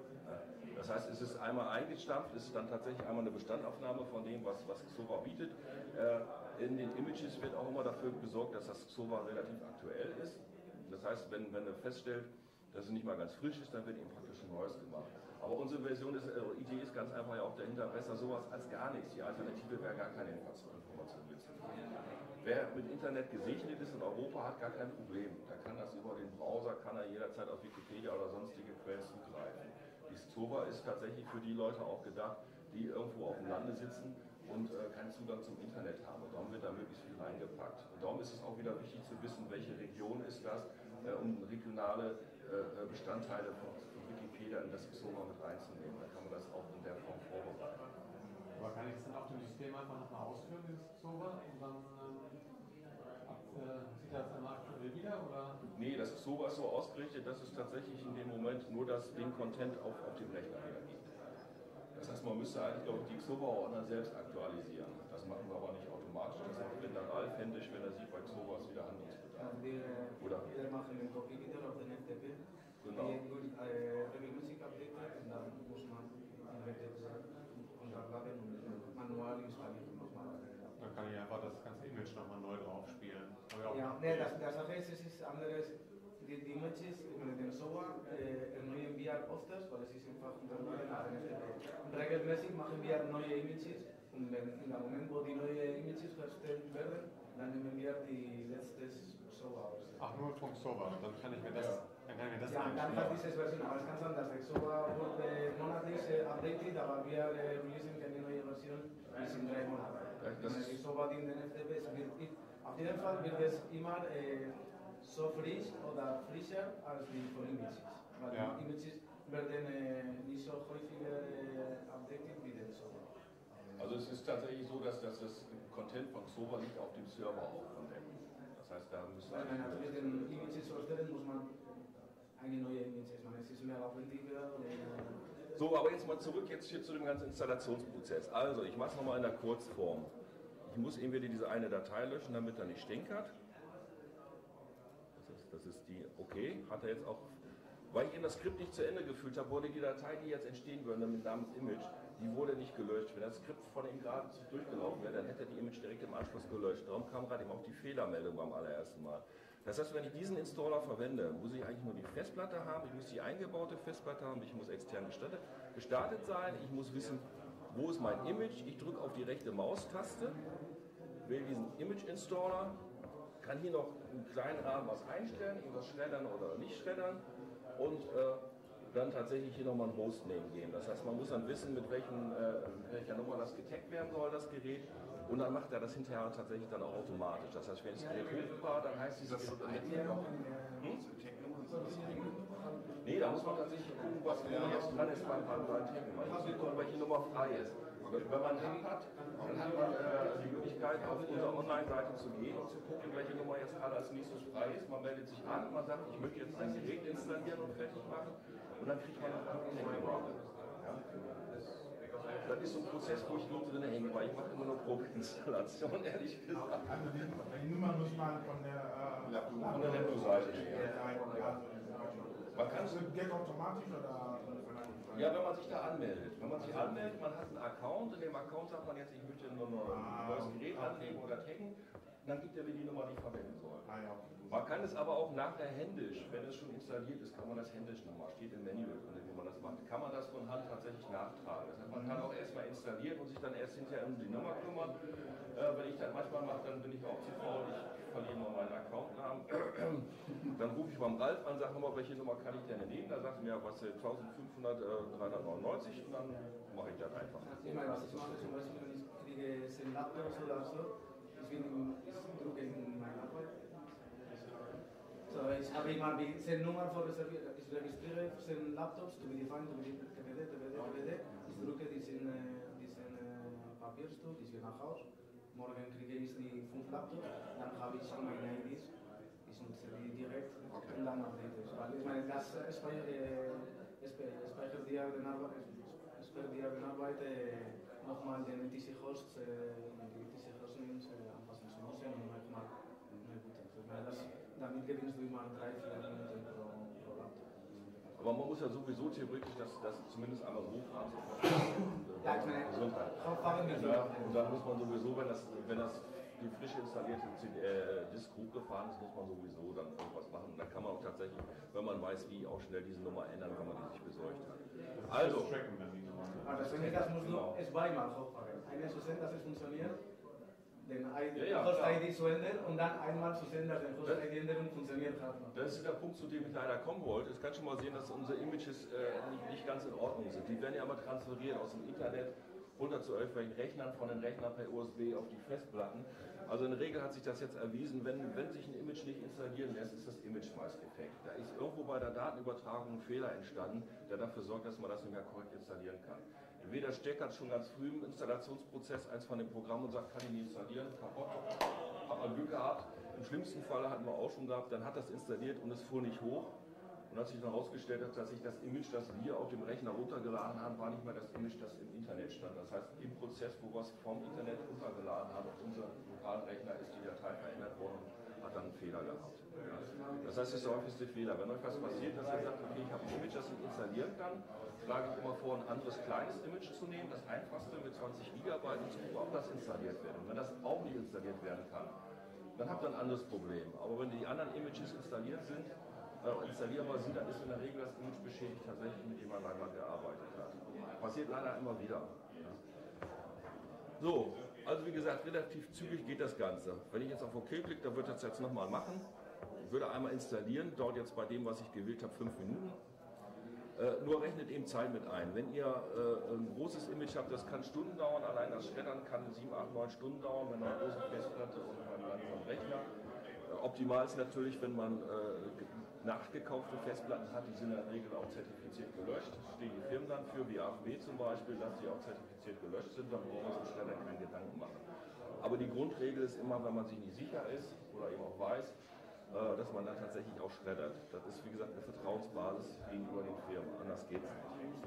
Das heißt, es ist einmal eingestampft, es ist dann tatsächlich einmal eine Bestandaufnahme von dem, was Xover bietet. In den Images wird auch immer dafür gesorgt, dass das Xover relativ aktuell ist. Das heißt, wenn er feststellt, dass es nicht mal ganz frisch ist, dann wird ihm praktisch ein neues gemacht. Aber unsere Version ist, Idee ist ganz einfach ja auch dahinter, besser sowas als gar nichts. Die Alternative wäre gar keine Information wissen. Wer mit Internet gesegnet ist in Europa, hat gar kein Problem. Da kann das über den Browser, kann er jederzeit auf Wikipedia oder sonstige Quellen zugreifen. Die Xover ist tatsächlich für die Leute auch gedacht, die irgendwo auf dem Lande sitzen und keinen Zugang zum Internet haben. Und darum wird da möglichst viel reingepackt. Und darum ist es auch wieder wichtig zu wissen, welche Region ist das, um regionale Bestandteile von Wikipedia in das Xover mit reinzunehmen. Dann kann man das auch in der Form vorbereiten. Aber kann ich das dann auf dem System einfach nochmal ausführen, dieses Xover, und dann sieht das einmal aktuell wieder? Oder? Nee, das Xover ist so ausgerichtet, dass es tatsächlich in dem Moment nur den Content auf dem Rechner wieder gibt. Das heißt, man müsste eigentlich, glaube ich, die Xover-Ordner selbst aktualisieren. Das machen wir aber nicht automatisch. Das macht dann Ralf händisch, wenn er sieht, bei Xover ist wieder Handlungsbedarf. Oder? Wir machen den Copy-Editor auf den FTP. Genau. Regelmäßig updaten und dann muss man runterladen und manual installieren nochmal. Dann kann ich einfach das ganze Image nochmal neu drauf spielen. Ja, nee, der Sache ist, es ist anderes. Die Images mit dem Xover erneuern wir öfters, weil es ist einfach unterladen auf den FTP. Regelmäßig machen wir neue Images und in dem Moment, wo die neuen Images erstellt werden, dann nehmen wir die letzten Xova. Ach, nur vom Server, dann kann ich mir das, Ja, dann hat diese Version, aber es kann sein, dass der Xova wurde monatlich updated, aber wir releasen keine neue Version bis in 3 Monaten. Das Die Xova in den FTPs wird, auf jeden Fall wird es immer so frisch oder frischer als die von Images. Weil Ja. die Images werden nicht so häufig updated wie der Xova. Also es ist tatsächlich so, dass das Content von Xova liegt auf dem Server auch von dem. Das heißt, da müsste Nein, natürlich den Images zu erstellen muss man eine neue Images machen. Es ist mehr aufwendiger. So, aber jetzt mal zurück jetzt hier zu dem ganzen Installationsprozess. Also, ich mache es nochmal in der Kurzform. Ich muss eben wieder diese eine Datei löschen, damit er nicht stänkert. Das ist die, okay, hat er jetzt auch, weil ich eben das Skript nicht zu Ende geführt habe, wurde die Datei, die jetzt entstehen würde, mit namens Image, die wurde nicht gelöscht. Wenn das Skript von ihm gerade durchgelaufen wäre, dann hätte er die Image direkt im Anschluss gelöscht. Darum kam gerade eben auch die Fehlermeldung beim allerersten Mal. Das heißt, wenn ich diesen Installer verwende, muss ich eigentlich nur die Festplatte haben, ich muss die eingebaute Festplatte haben, ich muss extern gestartet sein, ich muss wissen, wo ist mein Image, ich drücke auf die rechte Maustaste, wähle diesen Image-Installer, kann hier noch im kleinen Rahmen was einstellen, irgendwas schreddern oder nicht schreddern und dann tatsächlich hier nochmal ein Hostname geben. Das heißt, man muss dann wissen, mit welcher Nummer das getaggt werden soll, das Gerät. Und dann macht er das hinterher tatsächlich dann auch automatisch. Das heißt, wenn das Gerät hochfahrt, dann heißt dieses Gerät noch. Nee, da muss man tatsächlich gucken, was jetzt dran ist beim Taggen. Man muss gucken, welche Nummer frei ist. Wenn man einen hat, dann hat man die Möglichkeit, auf unsere Online-Seite zu gehen und zu gucken, welche Nummer jetzt gerade als nächstes frei ist. Man meldet sich an, man sagt, ich möchte jetzt ein Gerät installieren und fertig machen. Und dann kriegt man eine Nummer. Ja. Das ist so ein Prozess, wo ich nur drin hänge, weil ich mache immer nur Probeinstallation, ehrlich gesagt. Also die Nummer muss man von der Laptop-Seite nehmen. Man kann es geht automatisch oder? Ja, wenn man sich da anmeldet. Wenn man sich anmeldet, man hat einen Account, in dem Account sagt man jetzt, ich möchte nur ein neues Gerät anlegen oder taggen, dann gibt er mir die Nummer, die ich verwenden soll. Man kann es aber auch nachher händisch, wenn es schon installiert ist, kann man das händisch nochmal, steht im Menü drin, wie man das macht, kann man das von Hand tatsächlich nachtragen. Das heißt, man kann auch erstmal installieren und sich dann erst hinterher um die Nummer kümmern. Wenn ich das manchmal mache, dann bin ich auch zu faul, ich verliere mal meinen Accountnamen. Dann rufe ich beim Ralf an, sage nochmal, welche Nummer kann ich denn nehmen? Da sagt er mir, was 1500, 399 und dann mache ich das einfach. Ich meine, was ich mache, zum Beispiel, wenn ich kriege 10 Laptops oder so, ich drücke in meine Arbeit. So, ich habe immer die 10 Nummern vorreserviert. Ich registriere 10 Laptops, to be defined, to be DVD. Ich drücke diesen Papierstück, ich gehe nach Hause. Morgen kriege ich die 5 Laptops, dann habe ich meine IDs. Ich nutze die direkt und dann update ich. Weil ich meine, das speichert die Arbeit nochmal den TC-Hosts, die TC-Hosts anpassen zu müssen und manchmal damit gewinnst du immer 3-4 Minuten pro Laptop. Aber man muss ja sowieso theoretisch das zumindest einmal hochfahren. Ja, ich meine, und dann muss man sowieso, wenn das die frisch installierte Disk hochgefahren ist, muss man sowieso dann irgendwas machen. Da kann man auch tatsächlich, wenn man weiß, wie, auch schnell diese Nummer ändern, wenn man die sich besorgt hat. Also, das musst du zweimal hochfahren. Eine zu sehen, dass es funktioniert, den ja, Host-ID zu ändern und dann einmal zu sehen, dass der Host-ID-Änderung funktioniert hat. Das ist der Punkt, zu dem ich leider kommen wollte. Es kann schon mal sehen, dass unsere Images nicht ganz in Ordnung sind. Die werden ja immer transferiert aus dem Internet runter zu irgendwelchen Rechnern, von den Rechnern per USB auf die Festplatten. Also in der Regel hat sich das jetzt erwiesen, wenn sich ein Image nicht installieren lässt, ist das Image meist defekt. Da ist irgendwo bei der Datenübertragung ein Fehler entstanden, der dafür sorgt, dass man das nicht mehr korrekt installieren kann. Entweder steckert schon ganz früh im Installationsprozess eins von dem Programm und sagt, kann ich nicht installieren, kaputt. Hat man Glück gehabt. Im schlimmsten Fall hatten wir auch schon gehabt, dann hat das installiert und es fuhr nicht hoch. Und als sich dann herausgestellt hat, dass sich das Image, das wir auf dem Rechner runtergeladen haben, war nicht mehr das Image, das im Internet stand. Das heißt, im Prozess, wo wir es vom Internet runtergeladen haben, auf unseren lokalen Rechner ist die Datei verändert worden und hat dann einen Fehler gehabt. Ja. Das heißt, das ist der häufigste Fehler. Wenn euch was passiert, dass ihr sagt, okay, ich habe ein Image, das ich installieren kann, schlage ich immer vor, ein anderes kleines Image zu nehmen, das einfachste mit 20 GB und zu gucken, ob das installiert wird. Und wenn das auch nicht installiert werden kann, dann habt ihr ein anderes Problem. Aber wenn die anderen Images installiert sind, installierbar sind, dann ist in der Regel das Image beschädigt, tatsächlich mit dem man einmal gearbeitet hat. Passiert leider immer wieder. Ja. So, also wie gesagt, relativ zügig geht das Ganze. Wenn ich jetzt auf OK klicke, dann wird das jetzt nochmal machen. würde einmal installieren, dauert jetzt bei dem, was ich gewählt habe, 5 Minuten. Nur rechnet eben Zeit mit ein. Wenn ihr ein großes Image habt, das kann Stunden dauern, allein das Schreddern kann 7, 8, 9 Stunden dauern, wenn man eine große Festplatte und einen langsamen Rechner. Optimal ist natürlich, wenn man nachgekaufte Festplatten hat, die sind in der Regel auch zertifiziert gelöscht. Stehen die Firmen dann für, wie AFW zum Beispiel, dass die auch zertifiziert gelöscht sind, dann braucht man sich schneller keinen Gedanken machen. Aber die Grundregel ist immer, wenn man sich nicht sicher ist oder eben auch weiß, dass man dann tatsächlich auch schreddert. Das ist wie gesagt eine Vertrauensbasis gegenüber den Firmen, anders geht es nicht.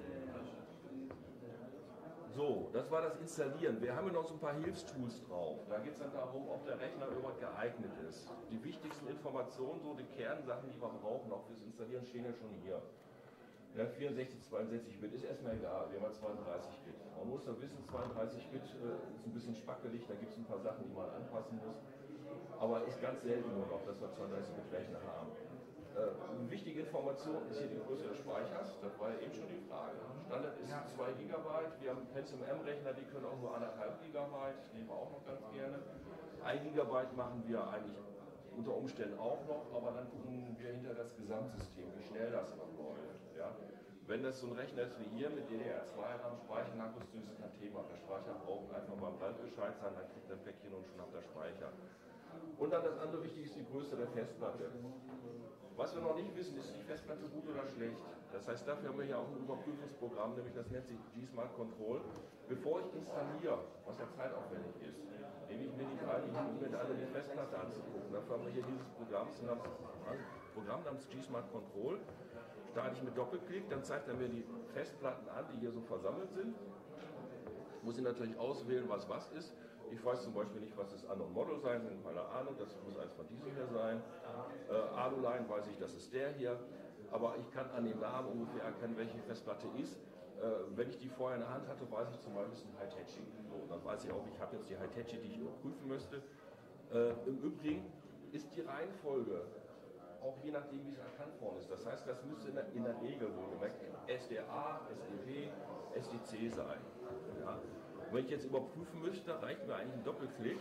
So, das war das Installieren. Wir haben hier noch so ein paar Hilfstools drauf. Da geht es dann darum, ob der Rechner überhaupt geeignet ist. Die wichtigsten Informationen, so die Kernsachen, die wir brauchen, auch fürs Installieren, stehen ja schon hier. Ja, 64, 62-Bit ist erstmal egal, wir haben 32-Bit. Man muss dann wissen, 32-Bit ist ein bisschen spackelig, da gibt es ein paar Sachen, die man anpassen muss. Aber ist ganz selten nur noch, dass wir 32-Bit-Rechner haben. Eine wichtige Information ist hier die Größe des Speichers, das war ja eben schon die Frage. Standard ist 2 GB, wir haben Pentium M-Rechner, die können auch nur 1,5 GB, die nehmen wir auch noch ganz gerne. 1 GB machen wir eigentlich unter Umständen auch noch, aber dann gucken wir hinter das Gesamtsystem, wie schnell das noch läuft. Ja? Wenn das so ein Rechner ist wie hier mit DDR2-RAM, Speicherakkus, das ist kein Thema. Der Speicher braucht einfach mal Brand Bescheid sein, dann kriegt er ein Päckchen und schon habt ihr Speicher. Und dann das andere Wichtige ist die Größe der Festplatte. Was wir noch nicht wissen, ist die Festplatte gut oder schlecht. Das heißt, dafür haben wir hier auch ein Überprüfungsprogramm, nämlich das nennt sich G-Smart Control. Bevor ich installiere, was ja zeitaufwendig ist, nehme ich mir nicht ein, mir die Festplatte anzugucken. Dafür haben wir hier dieses Programm namens G-Smart Control. Starte ich mit Doppelklick, dann zeigt er mir die Festplatten an, die hier so versammelt sind. Muss ich natürlich auswählen, was ist. Ich weiß zum Beispiel nicht, was das Unknown Model sein soll, keine Ahnung, das muss eins von diesen hier sein. Aluline weiß ich, das ist der hier, aber ich kann an dem Namen ungefähr erkennen, welche Festplatte ist. Wenn ich die vorher in der Hand hatte, weiß ich zum Beispiel, es ist ein Hitachi. So, dann weiß ich auch, ich habe jetzt die Hitachi, die ich überprüfen möchte. Im Übrigen ist die Reihenfolge auch je nachdem, wie es erkannt worden ist. Das heißt, das müsste in der Regel wohlgemerkt SDA, SDB, SDC sein. Ja. Wenn ich jetzt überprüfen möchte, reicht mir eigentlich ein Doppelklick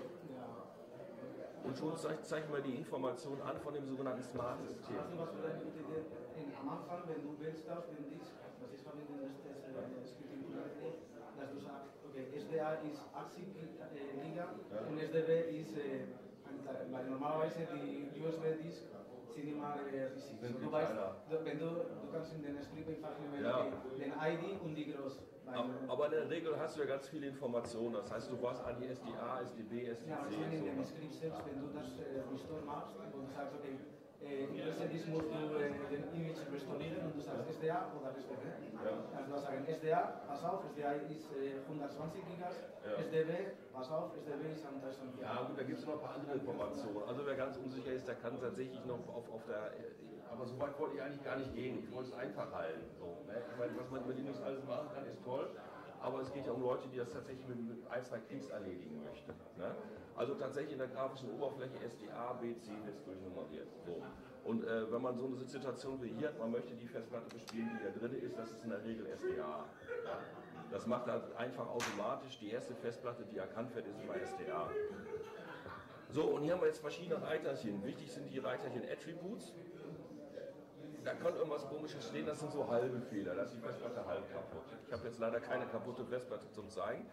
und schon zeigt mir die Information an von dem sogenannten Smart-System. Am Anfang, wenn du wählst auf den Disk, was ich habe in den Skripten dass du sagst, okay, SDA ist 80 Giga und SDB ist, weil normalerweise die USB-Disk sind immer riesig. Du weißt, wenn du kannst in den Skript einfach den ID und die Größe. Aber in der Regel hast du ja ganz viele Informationen, das heißt, du warst an die SDA, SDB, SDC. Ja, aber in dem Skript selbst, wenn du das Restore machst und du sagst, okay, in diesem Disk musst du den Image restaurieren und du sagst SDA oder SDB. Ja. Also du sagen SDA, pass auf, SDA ist 120 Gigas, ja. SDB, pass auf, SDB ist 1000 Gigas. Ja gut, da gibt es noch ein paar andere Informationen. Also wer ganz unsicher ist, der kann tatsächlich noch auf der... Aber so weit wollte ich eigentlich gar nicht gehen, ich wollte es einfach halten. So, ne? Ich meine, was man mit Linux alles machen kann, ist toll. Aber es geht ja um Leute, die das tatsächlich mit ein, zwei Klicks erledigen möchten. Ne? Also tatsächlich in der grafischen Oberfläche SDA, B, C ist durchnummeriert. So. Und wenn man so eine Situation wie hier hat, man möchte die Festplatte bespielen, die da drin ist, das ist in der Regel SDA. Ja? Das macht halt einfach automatisch, die erste Festplatte, die erkannt wird, ist immer SDA. So, und hier haben wir jetzt verschiedene Reiterchen. Wichtig sind die Reiterchen Attributes. Da kann irgendwas Komisches stehen, das sind so halbe Fehler, da ist die Festplatte halb kaputt. Ich habe jetzt leider keine kaputte Festplatte zum Zeigen.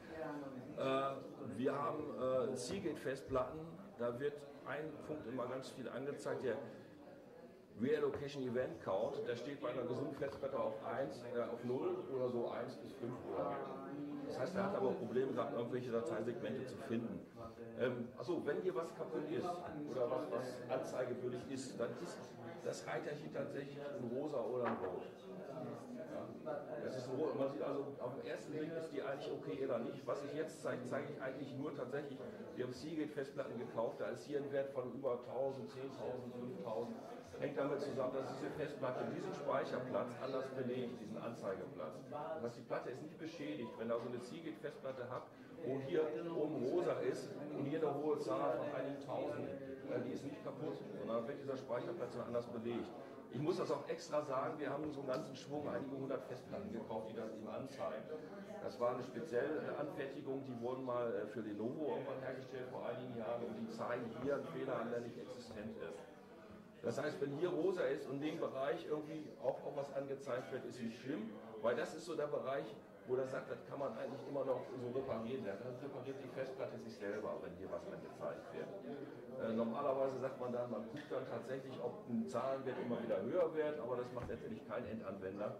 Wir haben Seagate-Festplatten, da wird ein Punkt immer ganz viel angezeigt, der Reallocation Event Count, der steht bei einer gesunden Festplatte auf 1, auf 0 oder so 1 bis 5 oder mehr. Das heißt, er hat aber Probleme gehabt, irgendwelche Dateisegmente zu finden. Achso, wenn hier was kaputt ist oder was anzeigewürdig ist, dann ist das Reiterchen tatsächlich ein rosa oder ein rot. Ja. Das ist ein rot. Man sieht also, auf den ersten Blick ist die eigentlich okay oder nicht. Was ich jetzt zeige, zeige ich eigentlich nur tatsächlich, wir haben Seagate-Festplatten gekauft, da ist hier ein Wert von über 1000, 10.000, 5000. Hängt damit zusammen, dass diese Festplatte diesen Speicherplatz anders belegt, diesen Anzeigeplatz. Das heißt, die Platte ist nicht beschädigt. Wenn ihr so eine Seagate-Festplatte habt, wo hier oben rosa ist und hier eine hohe Zahl von einigen Tausend, die ist nicht kaputt, sondern wird dieser Speicherplatz anders belegt. Ich muss das auch extra sagen, wir haben so einen ganzen Schwung, einige hundert Festplatten gekauft, die das eben anzeigen. Das war eine spezielle Anfertigung, die wurden mal für Lenovo irgendwann hergestellt vor einigen Jahren und die zeigen hier einen Fehler an, der nicht existent ist. Das heißt, wenn hier rosa ist und in dem Bereich irgendwie auch was angezeigt wird, ist nicht schlimm, weil das ist so der Bereich, wo er sagt, das kann man eigentlich immer noch so reparieren. Dann repariert die Festplatte sich selber, wenn hier was angezeigt wird. Normalerweise sagt man dann, man guckt dann tatsächlich, ob ein Zahlenwert immer wieder höher wird, aber das macht letztendlich kein Endanwender.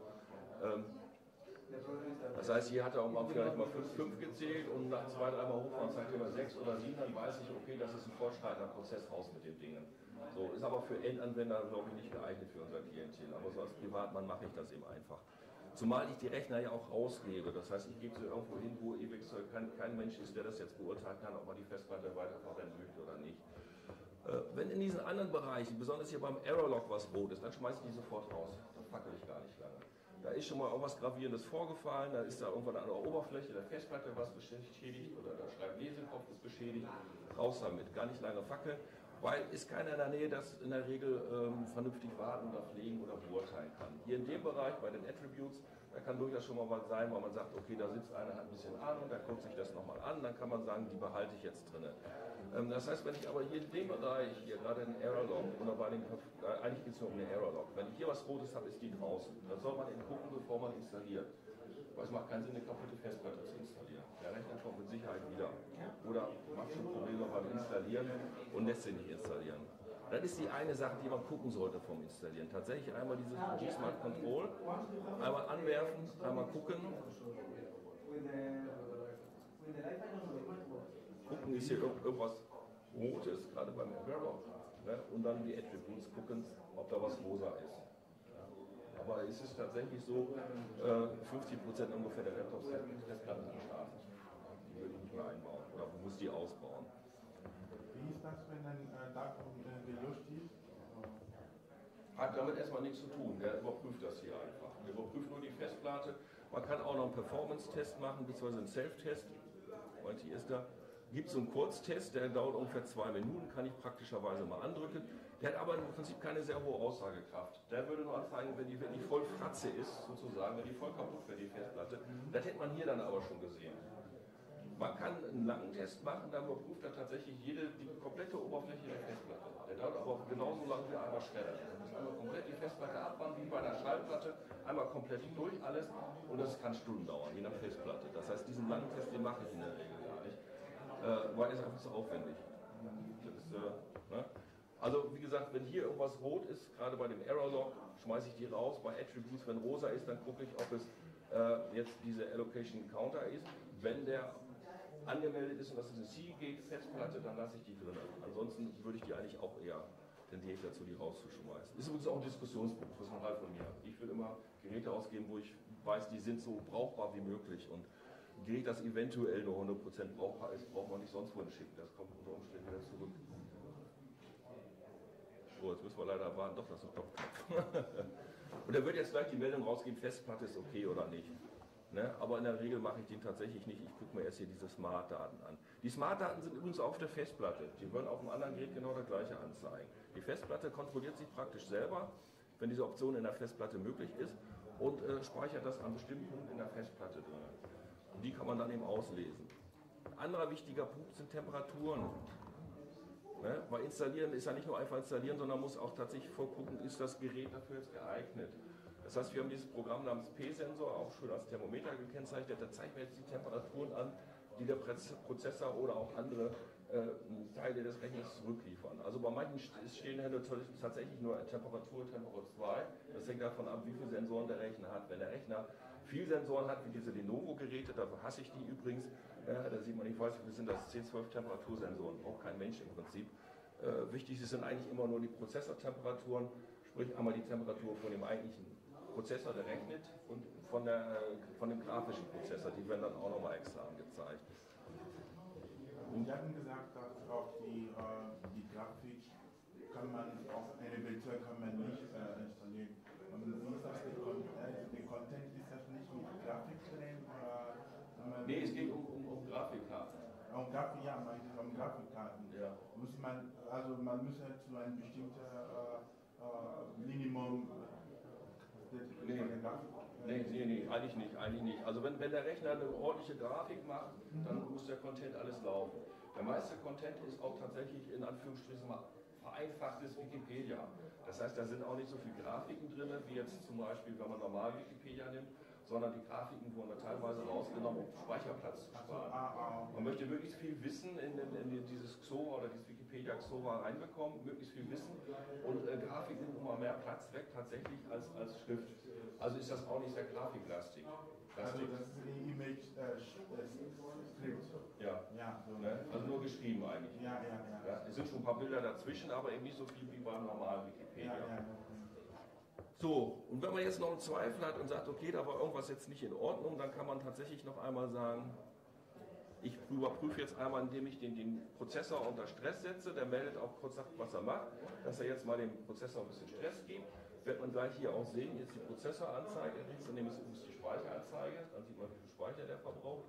Das heißt, hier hat er auch vielleicht mal 5 gezählt und nach 2-3 Mal hochfahren sagt er 6 oder 7, dann weiß ich, okay, das ist ein fortschreitender Prozess raus mit den Dingen. So, ist aber für Endanwender, glaube ich, nicht geeignet für unser Klientel, aber so als Privatmann mache ich das eben einfach. Zumal ich die Rechner ja auch rausgebe, das heißt, ich gebe sie irgendwo hin, wo eventuell kein Mensch ist, der das jetzt beurteilen kann, ob man die Festplatte weiterverwenden möchte oder nicht. Wenn in diesen anderen Bereichen, besonders hier beim Error-Log was rot ist, dann schmeiße ich die sofort raus, dann fackel ich gar nicht lange. Da ist schon mal irgendwas Gravierendes vorgefallen, da ist da irgendwann an der Oberfläche der Festplatte was beschädigt oder der Schreiblesekopf ist beschädigt, raus damit, gar nicht lange fackeln, weil ist keiner in der Nähe, das in der Regel vernünftig warten oder pflegen oder beurteilen kann. Hier in dem Bereich, bei den Attributes, da kann durchaus schon mal was sein, weil man sagt, okay, da sitzt einer, hat ein bisschen Ahnung, der guckt sich das nochmal an, dann kann man sagen, die behalte ich jetzt drin. Das heißt, wenn ich aber hier in dem Bereich, hier gerade den Error-Log, oder bei den, eigentlich geht es nur um den Error-Log, wenn ich hier was Rotes habe, ist die draußen. Dann soll man eben gucken, bevor man installiert. Weil es macht keinen Sinn, eine kaputte Festplatte zu installieren. Der Rechner kommt mit Sicherheit wieder. Oder macht schon Probleme beim Installieren und lässt sie nicht installieren. Das ist die eine Sache, die man gucken sollte vom Installieren. Tatsächlich einmal dieses G-Smart Control, einmal anwerfen, einmal gucken. Gucken, ist hier irgendwas Rotes, gerade beim Error, ne? Und dann die Attributes gucken, ob da was rosa ist. Aber es ist tatsächlich so, 50% ungefähr der Laptops Festplatten sind statisch. Die würde ich nicht mehr einbauen oder muss die ausbauen. Wie ist das, wenn ein Datum gelöscht ist? Hat damit erstmal nichts zu tun, der überprüft das hier einfach. Der überprüft nur die Festplatte. Man kann auch noch einen Performance-Test machen, beziehungsweise einen Self-Test. Heute ist da. Gibt so einen Kurztest, der dauert ungefähr 2 Minuten, kann ich praktischerweise mal andrücken. Der hat aber im Prinzip keine sehr hohe Aussagekraft. Der würde nur anzeigen, wenn die wirklich voll Fratze ist, sozusagen, wenn die voll kaputt wäre, die Festplatte. Das hätte man hier dann aber schon gesehen. Man kann einen langen Test machen, da überprüft er tatsächlich die komplette Oberfläche der Festplatte. Der dauert aber genauso lange wie einmal Schredder. Man muss einmal komplett die Festplatte abbauen, wie bei einer Schallplatte, einmal komplett durch alles und das kann Stunden dauern, je nach Festplatte. Das heißt, diesen langen Test, den mache ich in der Regel gar nicht. Weil es einfach zu aufwendig. Das ist, ne? Also wie gesagt, wenn hier irgendwas rot ist, gerade bei dem Error-Log, schmeiße ich die raus. Bei Attributes, wenn rosa ist, dann gucke ich, ob es jetzt diese Allocation Counter ist. Wenn der angemeldet ist und das ist eine Seagate-Festplatte, dann lasse ich die drin. Ansonsten würde ich die eigentlich auch eher tendiere ich dazu, die rauszuschmeißen. Ist übrigens auch ein Diskussionspunkt, das ist ein Teil von mir. Ich will immer Geräte ausgeben, wo ich weiß, die sind so brauchbar wie möglich. Und ein Gerät, das eventuell nur 100% brauchbar ist, braucht man nicht sonst wohin schicken. Das kommt unter Umständen wieder zurück. So, jetzt müssen wir leider warten. Doch, das ist ein Knopf. Und da wird jetzt gleich die Meldung rausgehen, Festplatte ist okay oder nicht. Ne? Aber in der Regel mache ich den tatsächlich nicht. Ich gucke mir erst hier diese Smart-Daten an. Die Smart-Daten sind übrigens auf der Festplatte. Die würden auf einem anderen Gerät genau das gleiche anzeigen. Die Festplatte kontrolliert sich praktisch selber, wenn diese Option in der Festplatte möglich ist, und speichert das an bestimmten Punkten in der Festplatte drin. Und die kann man dann eben auslesen. Ein anderer wichtiger Punkt sind Temperaturen. Ne? Weil installieren ist ja nicht nur einfach installieren, sondern muss auch tatsächlich vorgucken, ist das Gerät dafür jetzt geeignet. Das heißt, wir haben dieses Programm namens P-Sensor, auch schön als Thermometer gekennzeichnet. Da zeigen wir jetzt die Temperaturen an, die der Prozessor oder auch andere Teile des Rechners zurückliefern. Also bei manchen stehen tatsächlich nur Temperatur 2. Das hängt davon ab, wie viele Sensoren der Rechner hat. Wenn der Rechner viel Sensoren hat, wie diese Lenovo-Geräte, dafür hasse ich die übrigens, da sieht man, ich weiß, wie sind das, 10, 12 Temperatursensoren, braucht kein Mensch im Prinzip. Wichtig sind eigentlich immer nur die Prozessortemperaturen, sprich einmal die Temperatur von dem eigentlichen Prozessor, der rechnet, und von dem grafischen Prozessor, die werden dann auch nochmal extra angezeigt. Und Sie hatten gesagt, dass auch die Grafik kann man auch eventuell kann man nicht installieren. Und wie ist das der Content? Ist das nicht mit Grafik drin? Nee, es geht um Grafikkarten. Um Grafik, ja, um Grafikkarten. Ja. Muss man, also man muss halt zu einem bestimmten Minimum. Nee, eigentlich nicht. Also wenn der Rechner eine ordentliche Grafik macht, dann muss der Content alles laufen. Der meiste Content ist auch tatsächlich in Anführungsstrichen mal vereinfachtes Wikipedia. Das heißt, da sind auch nicht so viele Grafiken drin, wie jetzt zum Beispiel, wenn man normal Wikipedia nimmt, sondern die Grafiken wurden da teilweise rausgenommen, um Speicherplatz zu sparen. Man möchte möglichst viel Wissen in dieses Xora oder dieses Wikipedia Xora reinbekommen, möglichst viel Wissen, und Grafiken nehmen immer mehr Platz weg tatsächlich als Schrift. Also ist das auch nicht sehr grafiklastig. Also das ist die Image-Script. Ja, Ja, so. ne? Also nur geschrieben eigentlich. Ja. Ja, es sind schon ein paar Bilder dazwischen, aber eben nicht so viel wie beim normalen Wikipedia. Ja. So, und wenn man jetzt noch einen Zweifel hat und sagt, okay, da war irgendwas jetzt nicht in Ordnung, dann kann man tatsächlich noch einmal sagen, ich überprüfe jetzt einmal, indem ich den Prozessor unter Stress setze, der meldet auch kurz, sagt, was er macht, dass er jetzt mal dem Prozessor ein bisschen Stress gibt. Wird man gleich hier auch sehen, jetzt die Prozessoranzeige, rechts daneben ist übrigens die Speicheranzeige, dann sieht man, wie viel Speicher der verbraucht.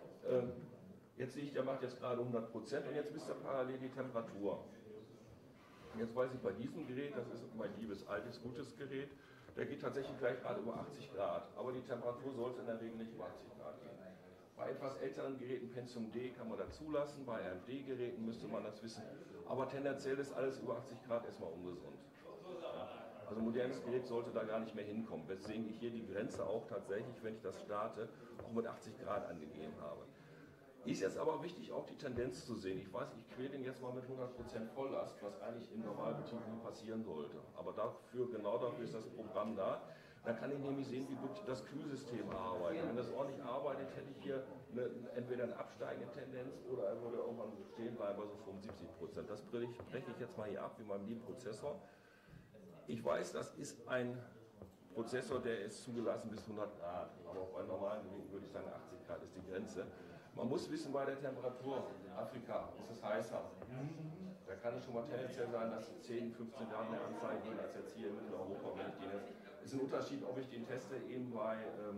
Jetzt sehe ich, der macht jetzt gerade 100% und jetzt misst er parallel die Temperatur. Und jetzt weiß ich, bei diesem Gerät, das ist mein liebes, altes, gutes Gerät, der geht tatsächlich gleich gerade über 80 Grad, aber die Temperatur sollte in der Regel nicht über 80 Grad gehen. Bei etwas älteren Geräten, Pentium D, kann man das zulassen, bei AMD-Geräten müsste man das wissen, aber tendenziell ist alles über 80 Grad erstmal ungesund. Also ein modernes Gerät sollte da gar nicht mehr hinkommen, weswegen ich hier die Grenze auch tatsächlich, wenn ich das starte, auch mit 80 Grad angegeben habe. Ist jetzt aber wichtig, auch die Tendenz zu sehen. Ich weiß, ich quäle den jetzt mal mit 100% Volllast, was eigentlich im Normalbetrieb nie passieren sollte. Aber genau dafür ist das Programm da. Dann kann ich nämlich sehen, wie gut das Kühlsystem arbeitet. Wenn das ordentlich arbeitet, hätte ich hier entweder eine absteigende Tendenz oder er würde irgendwann stehen bleiben bei so 75%. Das breche ich jetzt mal hier ab, wie beim lieben Prozessor. Ich weiß, das ist ein Prozessor, der ist zugelassen bis 100 Grad, aber auch bei normalen Geräten würde ich sagen 80 Grad ist die Grenze. Man muss wissen, bei der Temperatur, Afrika ist es heißer. Da kann es schon mal tendenziell sein, dass 10, 15 Grad mehr Anzeige gehen als jetzt hier in Mitteleuropa. Wenn ich den jetzt, ist ein Unterschied, ob ich den teste eben bei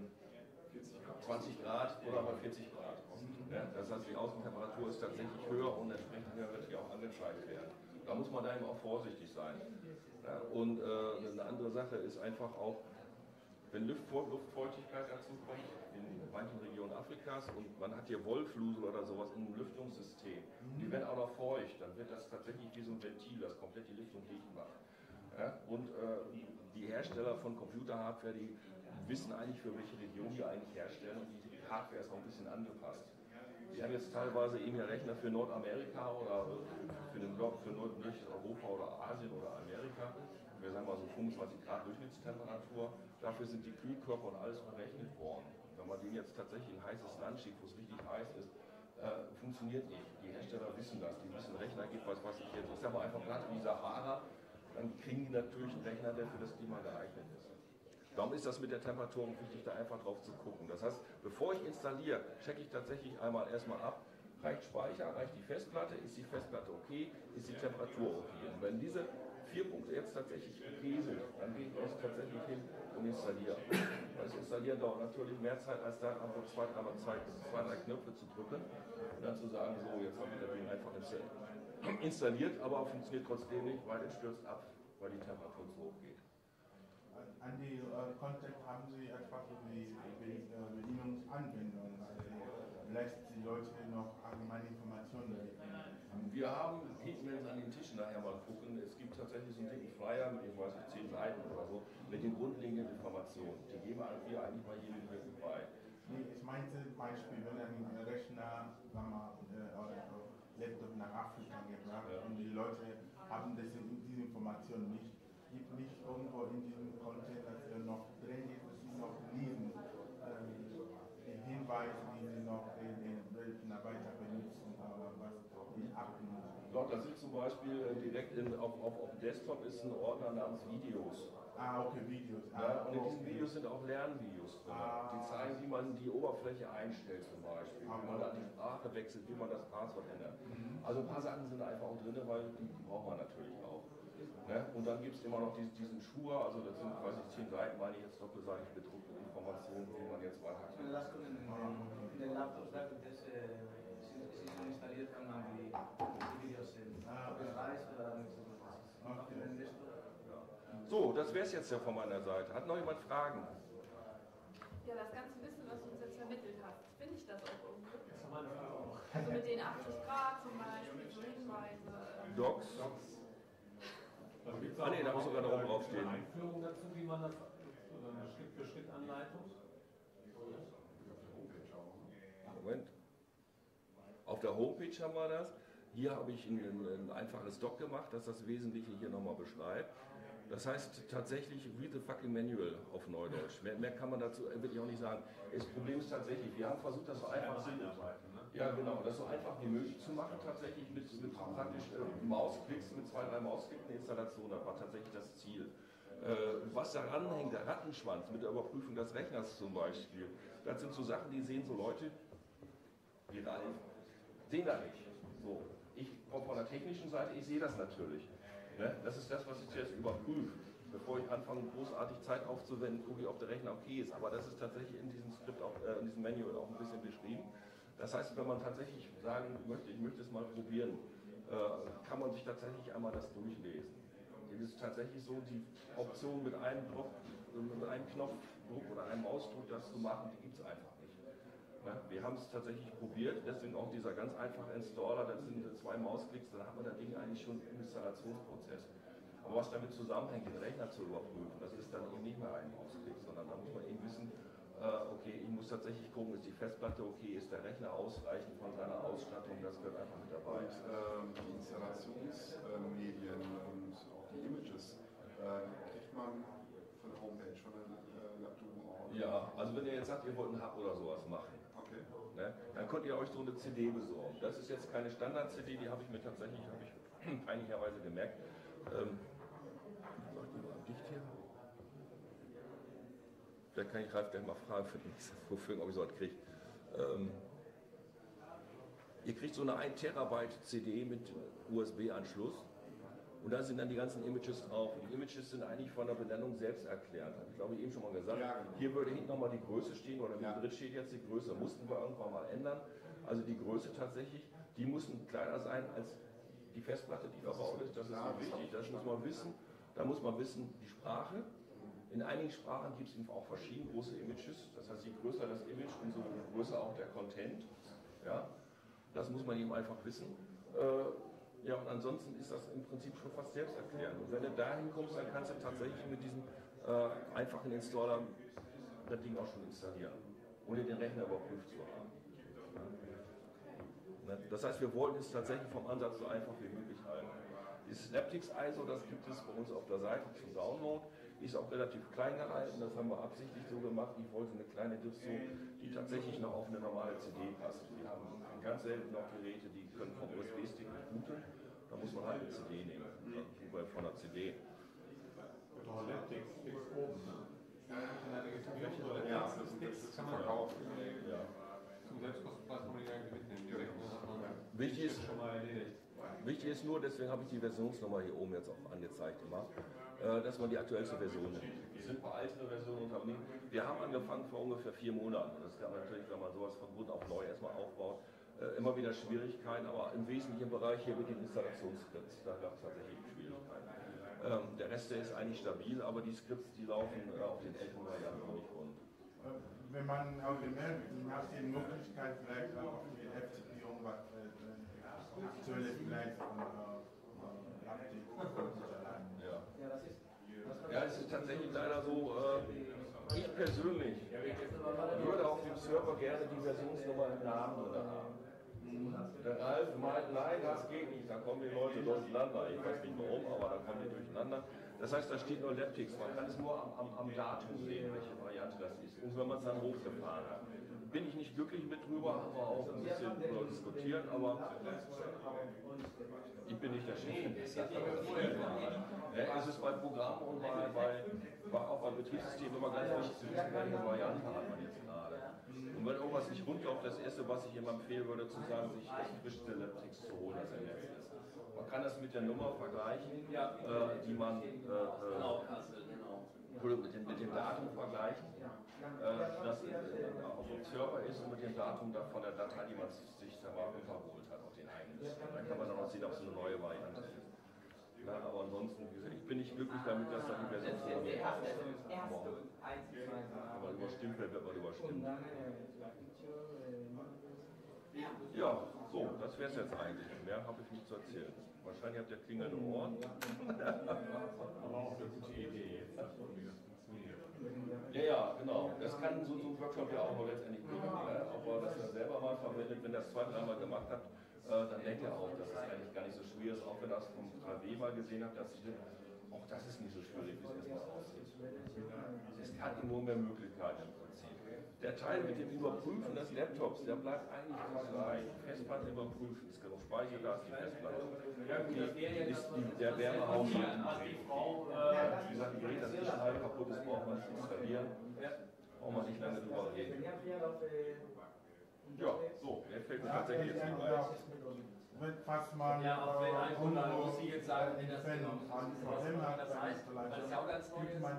20 Grad oder bei 40 Grad. Ja, das heißt, die Außentemperatur ist tatsächlich höher und entsprechend wird die auch angezeigt werden. Da muss man da eben auch vorsichtig sein. Ja, und eine andere Sache ist einfach auch, wenn Luftfeuchtigkeit dazu kommt, in manchen Regionen Afrikas, und man hat hier Wollflusel oder sowas in einem Lüftungssystem, die werden auch noch feucht, dann wird das tatsächlich wie so ein Ventil, das komplett die Lüftung dicht macht. Ja, und die Hersteller von Computerhardware, die wissen eigentlich, für welche Region die eigentlich herstellen, und die Hardware ist auch ein bisschen angepasst. Die haben jetzt teilweise eben ja Rechner für Nordamerika oder für nördliches Europa oder Asien oder Amerika. Wir sagen mal so 25 Grad Durchschnittstemperatur. Dafür sind die Kühlkörper und alles berechnet worden. Wenn man den jetzt tatsächlich in ein heißes Land schickt, wo es richtig heiß ist, funktioniert nicht. Die Hersteller wissen das. Die wissen, Rechner gibt, was weiß ich jetzt. Ist aber einfach platt wie Sahara. Dann kriegen die natürlich einen Rechner, der für das Klima geeignet ist. Darum ist das mit der Temperatur wichtig, da einfach drauf zu gucken. Das heißt, bevor ich installiere, checke ich tatsächlich einmal erstmal ab, reicht Speicher, reicht die Festplatte, ist die Festplatte okay, ist die Temperatur okay. Und wenn diese 4 Punkte jetzt tatsächlich okay sind, dann gehe ich erst tatsächlich hin und installiere. Das Installieren dauert natürlich mehr Zeit, als da einfach zwei, drei Knöpfe zu drücken und dann zu sagen, so, jetzt habe ich das Ding einfach installiert, aber funktioniert trotzdem nicht, weil es stürzt ab, weil die Temperatur zu hoch geht. An die Kontext haben Sie etwas über die Bedienungsanwendung, also lässt die Leute noch allgemeine Informationen geben. Wir haben, hinten, wenn Sie an den Tischen nachher mal gucken, es gibt tatsächlich so einen dicken Flyer mit, ich weiß nicht, 10 Seiten oder so, mit den grundlegenden Informationen. Die geben wir eigentlich bei jedem Wissen bei. Nee, ich meinte Beispiel, wenn ein Rechner oder Laptop nach Afrika gebracht und die Leute haben diese Informationen nicht. Gibt nicht irgendwo in diesem Content, dass er noch drin ist, dass sie noch lesen, die Hinweise, die sie noch in den Rechner weiter benutzen, aber was die Akten. Dort, da sind zum Beispiel direkt auf dem Desktop ist ein Ordner namens Videos. Ah, okay, Videos. Ja, und in diesen Videos sind auch Lernvideos drin. Die zeigen, wie man die Oberfläche einstellt zum Beispiel, wie man da die Sprache wechselt, wie man das Passwort ändert. Also ein paar Sachen sind da einfach auch drin, weil die braucht man natürlich auch. Ne? Und dann gibt es immer noch diesen Schur, also das sind quasi 10 Seiten, meine ich jetzt doppelseitig bedruckte Informationen, wie man jetzt weiter kann. In den Laptops, da gibt es, sie schon installiert, kann man die Videos sehen. So, das wäre es jetzt ja von meiner Seite. Hat noch jemand Fragen? Ja, das ganze Wissen, was du uns jetzt vermittelt hast, finde ich das auch irgendwo? Also mit den 80 Grad zum Beispiel, so Hinweise. Docs. Ah ne, da muss sogar noch draufstehen. Eine Einführung dazu, wie man das Schritt für Schritt Anleitung. Moment. Auf der Homepage haben wir das. Hier habe ich ein einfaches Doc gemacht, das das Wesentliche hier nochmal beschreibt. Das heißt tatsächlich read the fucking manual auf Neudeutsch. Mehr kann man dazu wirklich auch nicht sagen. Das Problem ist tatsächlich, wir haben versucht, das so einfach zu machen. Ja genau, das so einfach wie möglich zu machen, tatsächlich mit praktisch Mausklicks, mit 2, 3 Mausklicks eine Installation. Das war tatsächlich das Ziel. Was daran hängt, der Rattenschwanz mit der Überprüfung des Rechners zum Beispiel, das sind so Sachen, die sehen so Leute wie Ralf, sehen das nicht. So. Ich komme von der technischen Seite, ich sehe das natürlich. Ne? Das ist das, was ich zuerst überprüfe. Bevor ich anfange, großartig Zeit aufzuwenden, gucke ich, ob der Rechner okay ist. Aber das ist tatsächlich in diesem Skript, auch, in diesem Manual auch ein bisschen beschrieben. Das heißt, wenn man tatsächlich sagen möchte, ich möchte es mal probieren, kann man sich tatsächlich einmal das durchlesen. Es ist tatsächlich so, die Option mit einem Knopfdruck oder einem Ausdruck das zu machen, die gibt es einfach nicht. Ja, wir haben es tatsächlich probiert, deswegen auch dieser ganz einfache Installer, das sind 2 Mausklicks, dann hat man das Ding eigentlich schon im Installationsprozess. Aber was damit zusammenhängt, den Rechner zu überprüfen, das ist dann eben nicht mehr ein Mausklick, sondern da muss man eben wissen, okay, ich muss tatsächlich gucken, ist die Festplatte okay, ist der Rechner ausreichend von seiner Ausstattung, das gehört einfach mit dabei. Und die Installationsmedien und auch die Images, kriegt man von der Homepage schon ein Laptop? Ja, also wenn ihr jetzt sagt, ihr wollt einen Hub oder sowas machen, okay. Ne, dann könnt ihr euch so eine CD besorgen. Das ist jetzt keine Standard-CD, die habe ich mir tatsächlich, peinlicherweise gemerkt. Macht die mal dicht hier. Da kann ich Ralf gleich mal fragen, wofür, ob ich so was kriege. Ihr kriegt so eine 1 Terabyte CD mit USB-Anschluss. Und da sind dann die ganzen Images drauf. Und die Images sind eigentlich von der Benennung selbst erklärt. Habe ich glaube ich eben schon mal gesagt. Ja, genau. Hier würde hinten nochmal die Größe stehen oder wie drin steht jetzt die Größe. Mussten wir irgendwann mal ändern. Also die Größe tatsächlich, die mussten kleiner sein als die Festplatte, die verbaut ist. Das ist sehr wichtig, das muss man wissen. Da muss man wissen, die Sprache. In einigen Sprachen gibt es eben auch verschiedene große Images. Das heißt, je größer das Image, umso größer auch der Content. Ja, das muss man eben einfach wissen. Ja, und ansonsten ist das im Prinzip schon fast selbsterklärend. Und wenn du dahin kommst, dann kannst du tatsächlich mit diesem einfachen Installer das Ding auch schon installieren, ohne den Rechner überprüft zu haben. Ja. Das heißt, wir wollten es tatsächlich vom Ansatz so einfach wie möglich halten. Dieses Synaptics ISO, das gibt es bei uns auf der Seite zum Download, ist auch relativ klein gehalten, das haben wir absichtlich so gemacht. Ich wollte eine kleine Distro, die tatsächlich noch auf eine normale CD passt. Wir haben ganz selten noch Geräte, die können vom USB-Stick nicht booten. Da muss man halt eine CD nehmen, dann von der CD. Toilettik, Sticks oben, ne? Ja, das kann man verkaufen. Ja. Zum Selbstkostenpreis kann man die eigentlich mitnehmen. Die Rechnung hat man Wichtig ist, schon mal erledigt. wichtig ist nur, deswegen habe ich die Versionsnummer hier oben jetzt auch angezeigt gemacht, dass man die aktuellste Version nimmt. Es sind ein paar ältere Versionen unternehmen. Wir haben angefangen vor ungefähr 4 Monaten. Das kann natürlich, wenn man sowas von Grund auf neu erstmal aufbaut, immer wieder Schwierigkeiten, aber im wesentlichen Bereich hier mit den Installationsskripts, da gab es tatsächlich Schwierigkeiten. Der Rest der ist eigentlich stabil, aber die Skripts, die laufen auf den älteren Varianten noch nicht rund. Wenn man auf dem Mail hat die Möglichkeit, vielleicht auch auf die FTP irgendwas aktuelles vielleicht von Ja, es ist tatsächlich leider so, ich persönlich würde auf dem Server gerne die Versionsnummer im Namen drin haben. Der Ralf meint, nein, das geht nicht, da kommen die Leute durcheinander. Ich weiß nicht warum, aber da kommen die durcheinander. Das heißt, da steht nur Laptix, man kann es nur am Datum sehen, welche Variante das ist. Und wenn man es dann hochgefahren hat. Bin ich nicht glücklich mit drüber, haben wir auch ein bisschen drüber diskutieren, aber ich bin nicht der Chef. Es ist bei Programmen und auch bei Betriebssystemen immer ganz wichtig zu wissen, welche Variante hat man jetzt gerade. Und wenn irgendwas nicht rund läuft, das erste, was ich ihm empfehlen würde, zu sagen, sich das frischste Laptix zu holen, das im Netz ist. Man kann das mit der Nummer vergleichen, die man mit dem Datum vergleichen, das auf dem Server ist und mit dem Datum von der Datei, die man sich da mal runterholt hat, auf den eigenen. Dann kann man dann auch sehen, ob es eine neue Variante ist. Ja, aber ansonsten, wie gesagt, ich bin nicht glücklich damit, dass da die Version aber überstimmt wird man überstimmt. Ja, so, das das wäre es jetzt eigentlich. Mehr habe ich nicht zu erzählen. Wahrscheinlich habt ihr klingende Ohren. Aber auch eine gute Idee jetzt, wie das funktioniert. Ja, genau. Das kann so ein Workshop ja auch noch letztendlich bringen. Ne? Ob er das dann selber mal verwendet, wenn er das 2-, 3-mal gemacht hat, dann denkt er auch, dass es eigentlich gar nicht so schwierig ist. Auch wenn er das vom 3W mal gesehen hat, dass auch das ist nicht so schwierig, wie es erstmal aussieht. Es hat nur mehr Möglichkeiten im Prinzip. Der Teil mit dem Überprüfen des Laptops, der bleibt eigentlich gleich. Festplatte überprüfen, es gibt Speicher, da ist die Festplatte. Die ist der Wärmehaushalt. Wie gesagt, die Geräte, das Zwischenteil kaputt ist, braucht man nicht installieren. Braucht man nicht lange drüber reden. Ja, so, jetzt fällt mir tatsächlich jetzt nicht ein. Was man muss ich jetzt sagen, wie das genau das heißt, das ist ja auch ganz neu. gibt man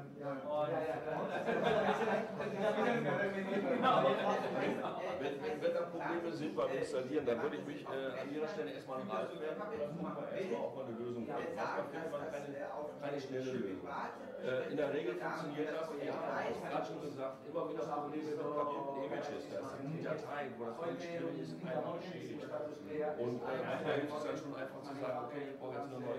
Wenn da Probleme sind beim Installieren, dann würde ich mich an Ihrer Stelle erstmal an Ralf wenden und dann gucken wir erstmal, ob man eine Lösung findet. Manchmal findet man keine schnelle Lösung. In der Regel funktioniert das, wir haben es gerade schon gesagt, immer wieder Probleme mit kaputten Images. Das sind die Dateien, wo das Einstellen ist, einmal beschädigt. Und manchmal hilft es dann schon einfach zu sagen, okay, ich brauche jetzt eine neue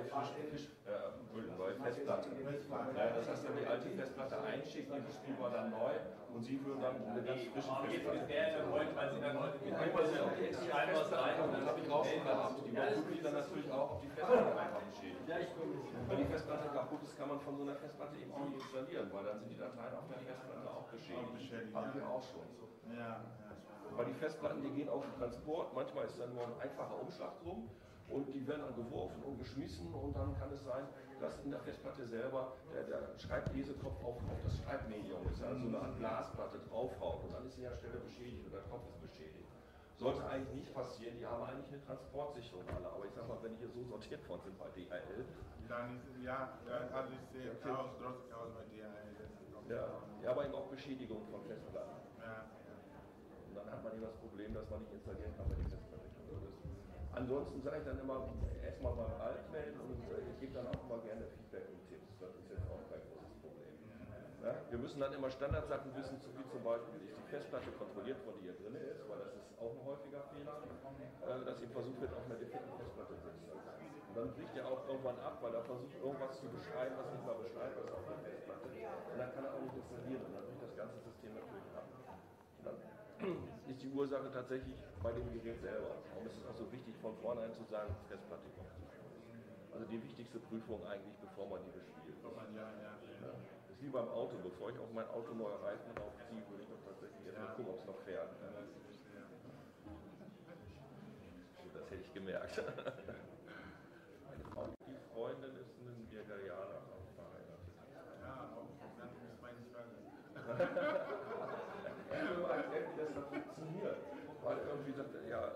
Festplatte. Das heißt, wenn die alte Festplatte einschickt, die spielen wir dann neu und Sie würden dann eine ganz frische Festplatte. Weil sie dann heute Manchmal sind auch die extra Festplatten, und das habe ich auch schon gehabt. Die überprüfen die dann natürlich auch, ob die Festplatte einfach beschädigt. Wenn die Festplatte kaputt ist, kann man von so einer Festplatte eben auch nicht installieren, weil dann sind die Dateien auf der Festplatte auch beschädigt. Haben wir auch schon. Weil die Festplatten, die gehen auf den Transport, manchmal ist dann nur ein einfacher Umschlag drum und die werden dann geworfen und geschmissen und dann kann es sein, dass in der Festplatte selber der Schreiblesekopf auf das Schreibmedium ist, also eine Art Glasplatte draufhaut und dann ist die Hersteller beschädigt und der Kopf ist beschädigt. Sollte eigentlich nicht passieren, die haben eigentlich eine Transportsicherung alle, aber ich sag mal, wenn die hier so sortiert worden sind bei DHL. dann ist, also ich sehe Chaos, großes Chaos bei DHL. Ja, aber eben auch Beschädigung von Festplatten. Und dann hat man eben das Problem, dass man nicht installieren kann, weil die Festplatte kaputt ist. Ansonsten sage ich dann immer, erstmal beim Alt melden und ich gebe dann auch immer gerne Feedback und Tipps. Das ist jetzt auch kein großes Problem. Ja, wir müssen dann immer Standardsachen wissen, wie zum Beispiel, ist die Festplatte kontrolliert worden, die hier drin ist, weil das ist auch ein häufiger Fehler, dass ihm versucht wird, auf einer defekten Festplatte zu installieren. Und dann bricht er auch irgendwann ab, weil er versucht, irgendwas zu beschreiben, was nicht mal beschreibbar ist auf der Festplatte. Und dann kann er auch nicht installieren und dann bricht das ganze System natürlich ab. Und dann ist die Ursache tatsächlich bei dem Gerät selber. Darum ist es auch so wichtig, von vornherein zu sagen, Festplatte kommt. Also die wichtigste Prüfung eigentlich, bevor man die bespielt. Das ist wie beim Auto. Bevor ich auf mein Auto neue Reifen draufziehe, würde ich doch tatsächlich erstmal gucken, ob es noch fährt. So, das hätte ich gemerkt. Meine Frau, die Freundin ist ein Birgerianer verheiratet. Dann ist meine Frage. Wie das dann funktioniert. Weil irgendwie sagt er, ja,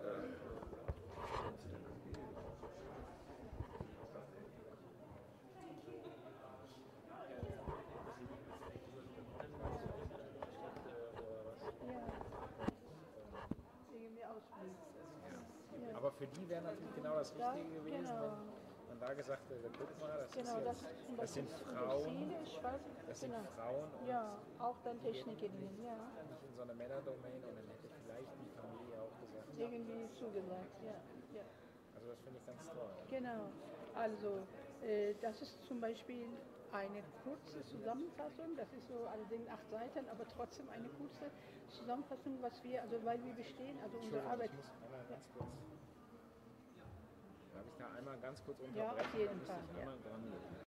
Aber für die wäre natürlich genau das Richtige gewesen, wenn man da gesagt hätte, guck mal, das sind Frauen, das sind Frauen und ja, auch dann Technikerinnen, ja. nicht in so einer Männerdomain und dann hätte vielleicht die Familie auch gesagt. Irgendwie zugesagt, ja. Also das finde ich ganz toll. Genau, also das ist zum Beispiel eine kurze Zusammenfassung, das ist so allerdings 8 Seiten, aber trotzdem eine kurze Zusammenfassung, was wir, also weil wir bestehen, also unsere Arbeit. Ich muss einmal ganz kurz. Darf ich da einmal ganz kurz Ja, unterbrechen? auf jeden Da müsste Fall, ich einmal dran gehen.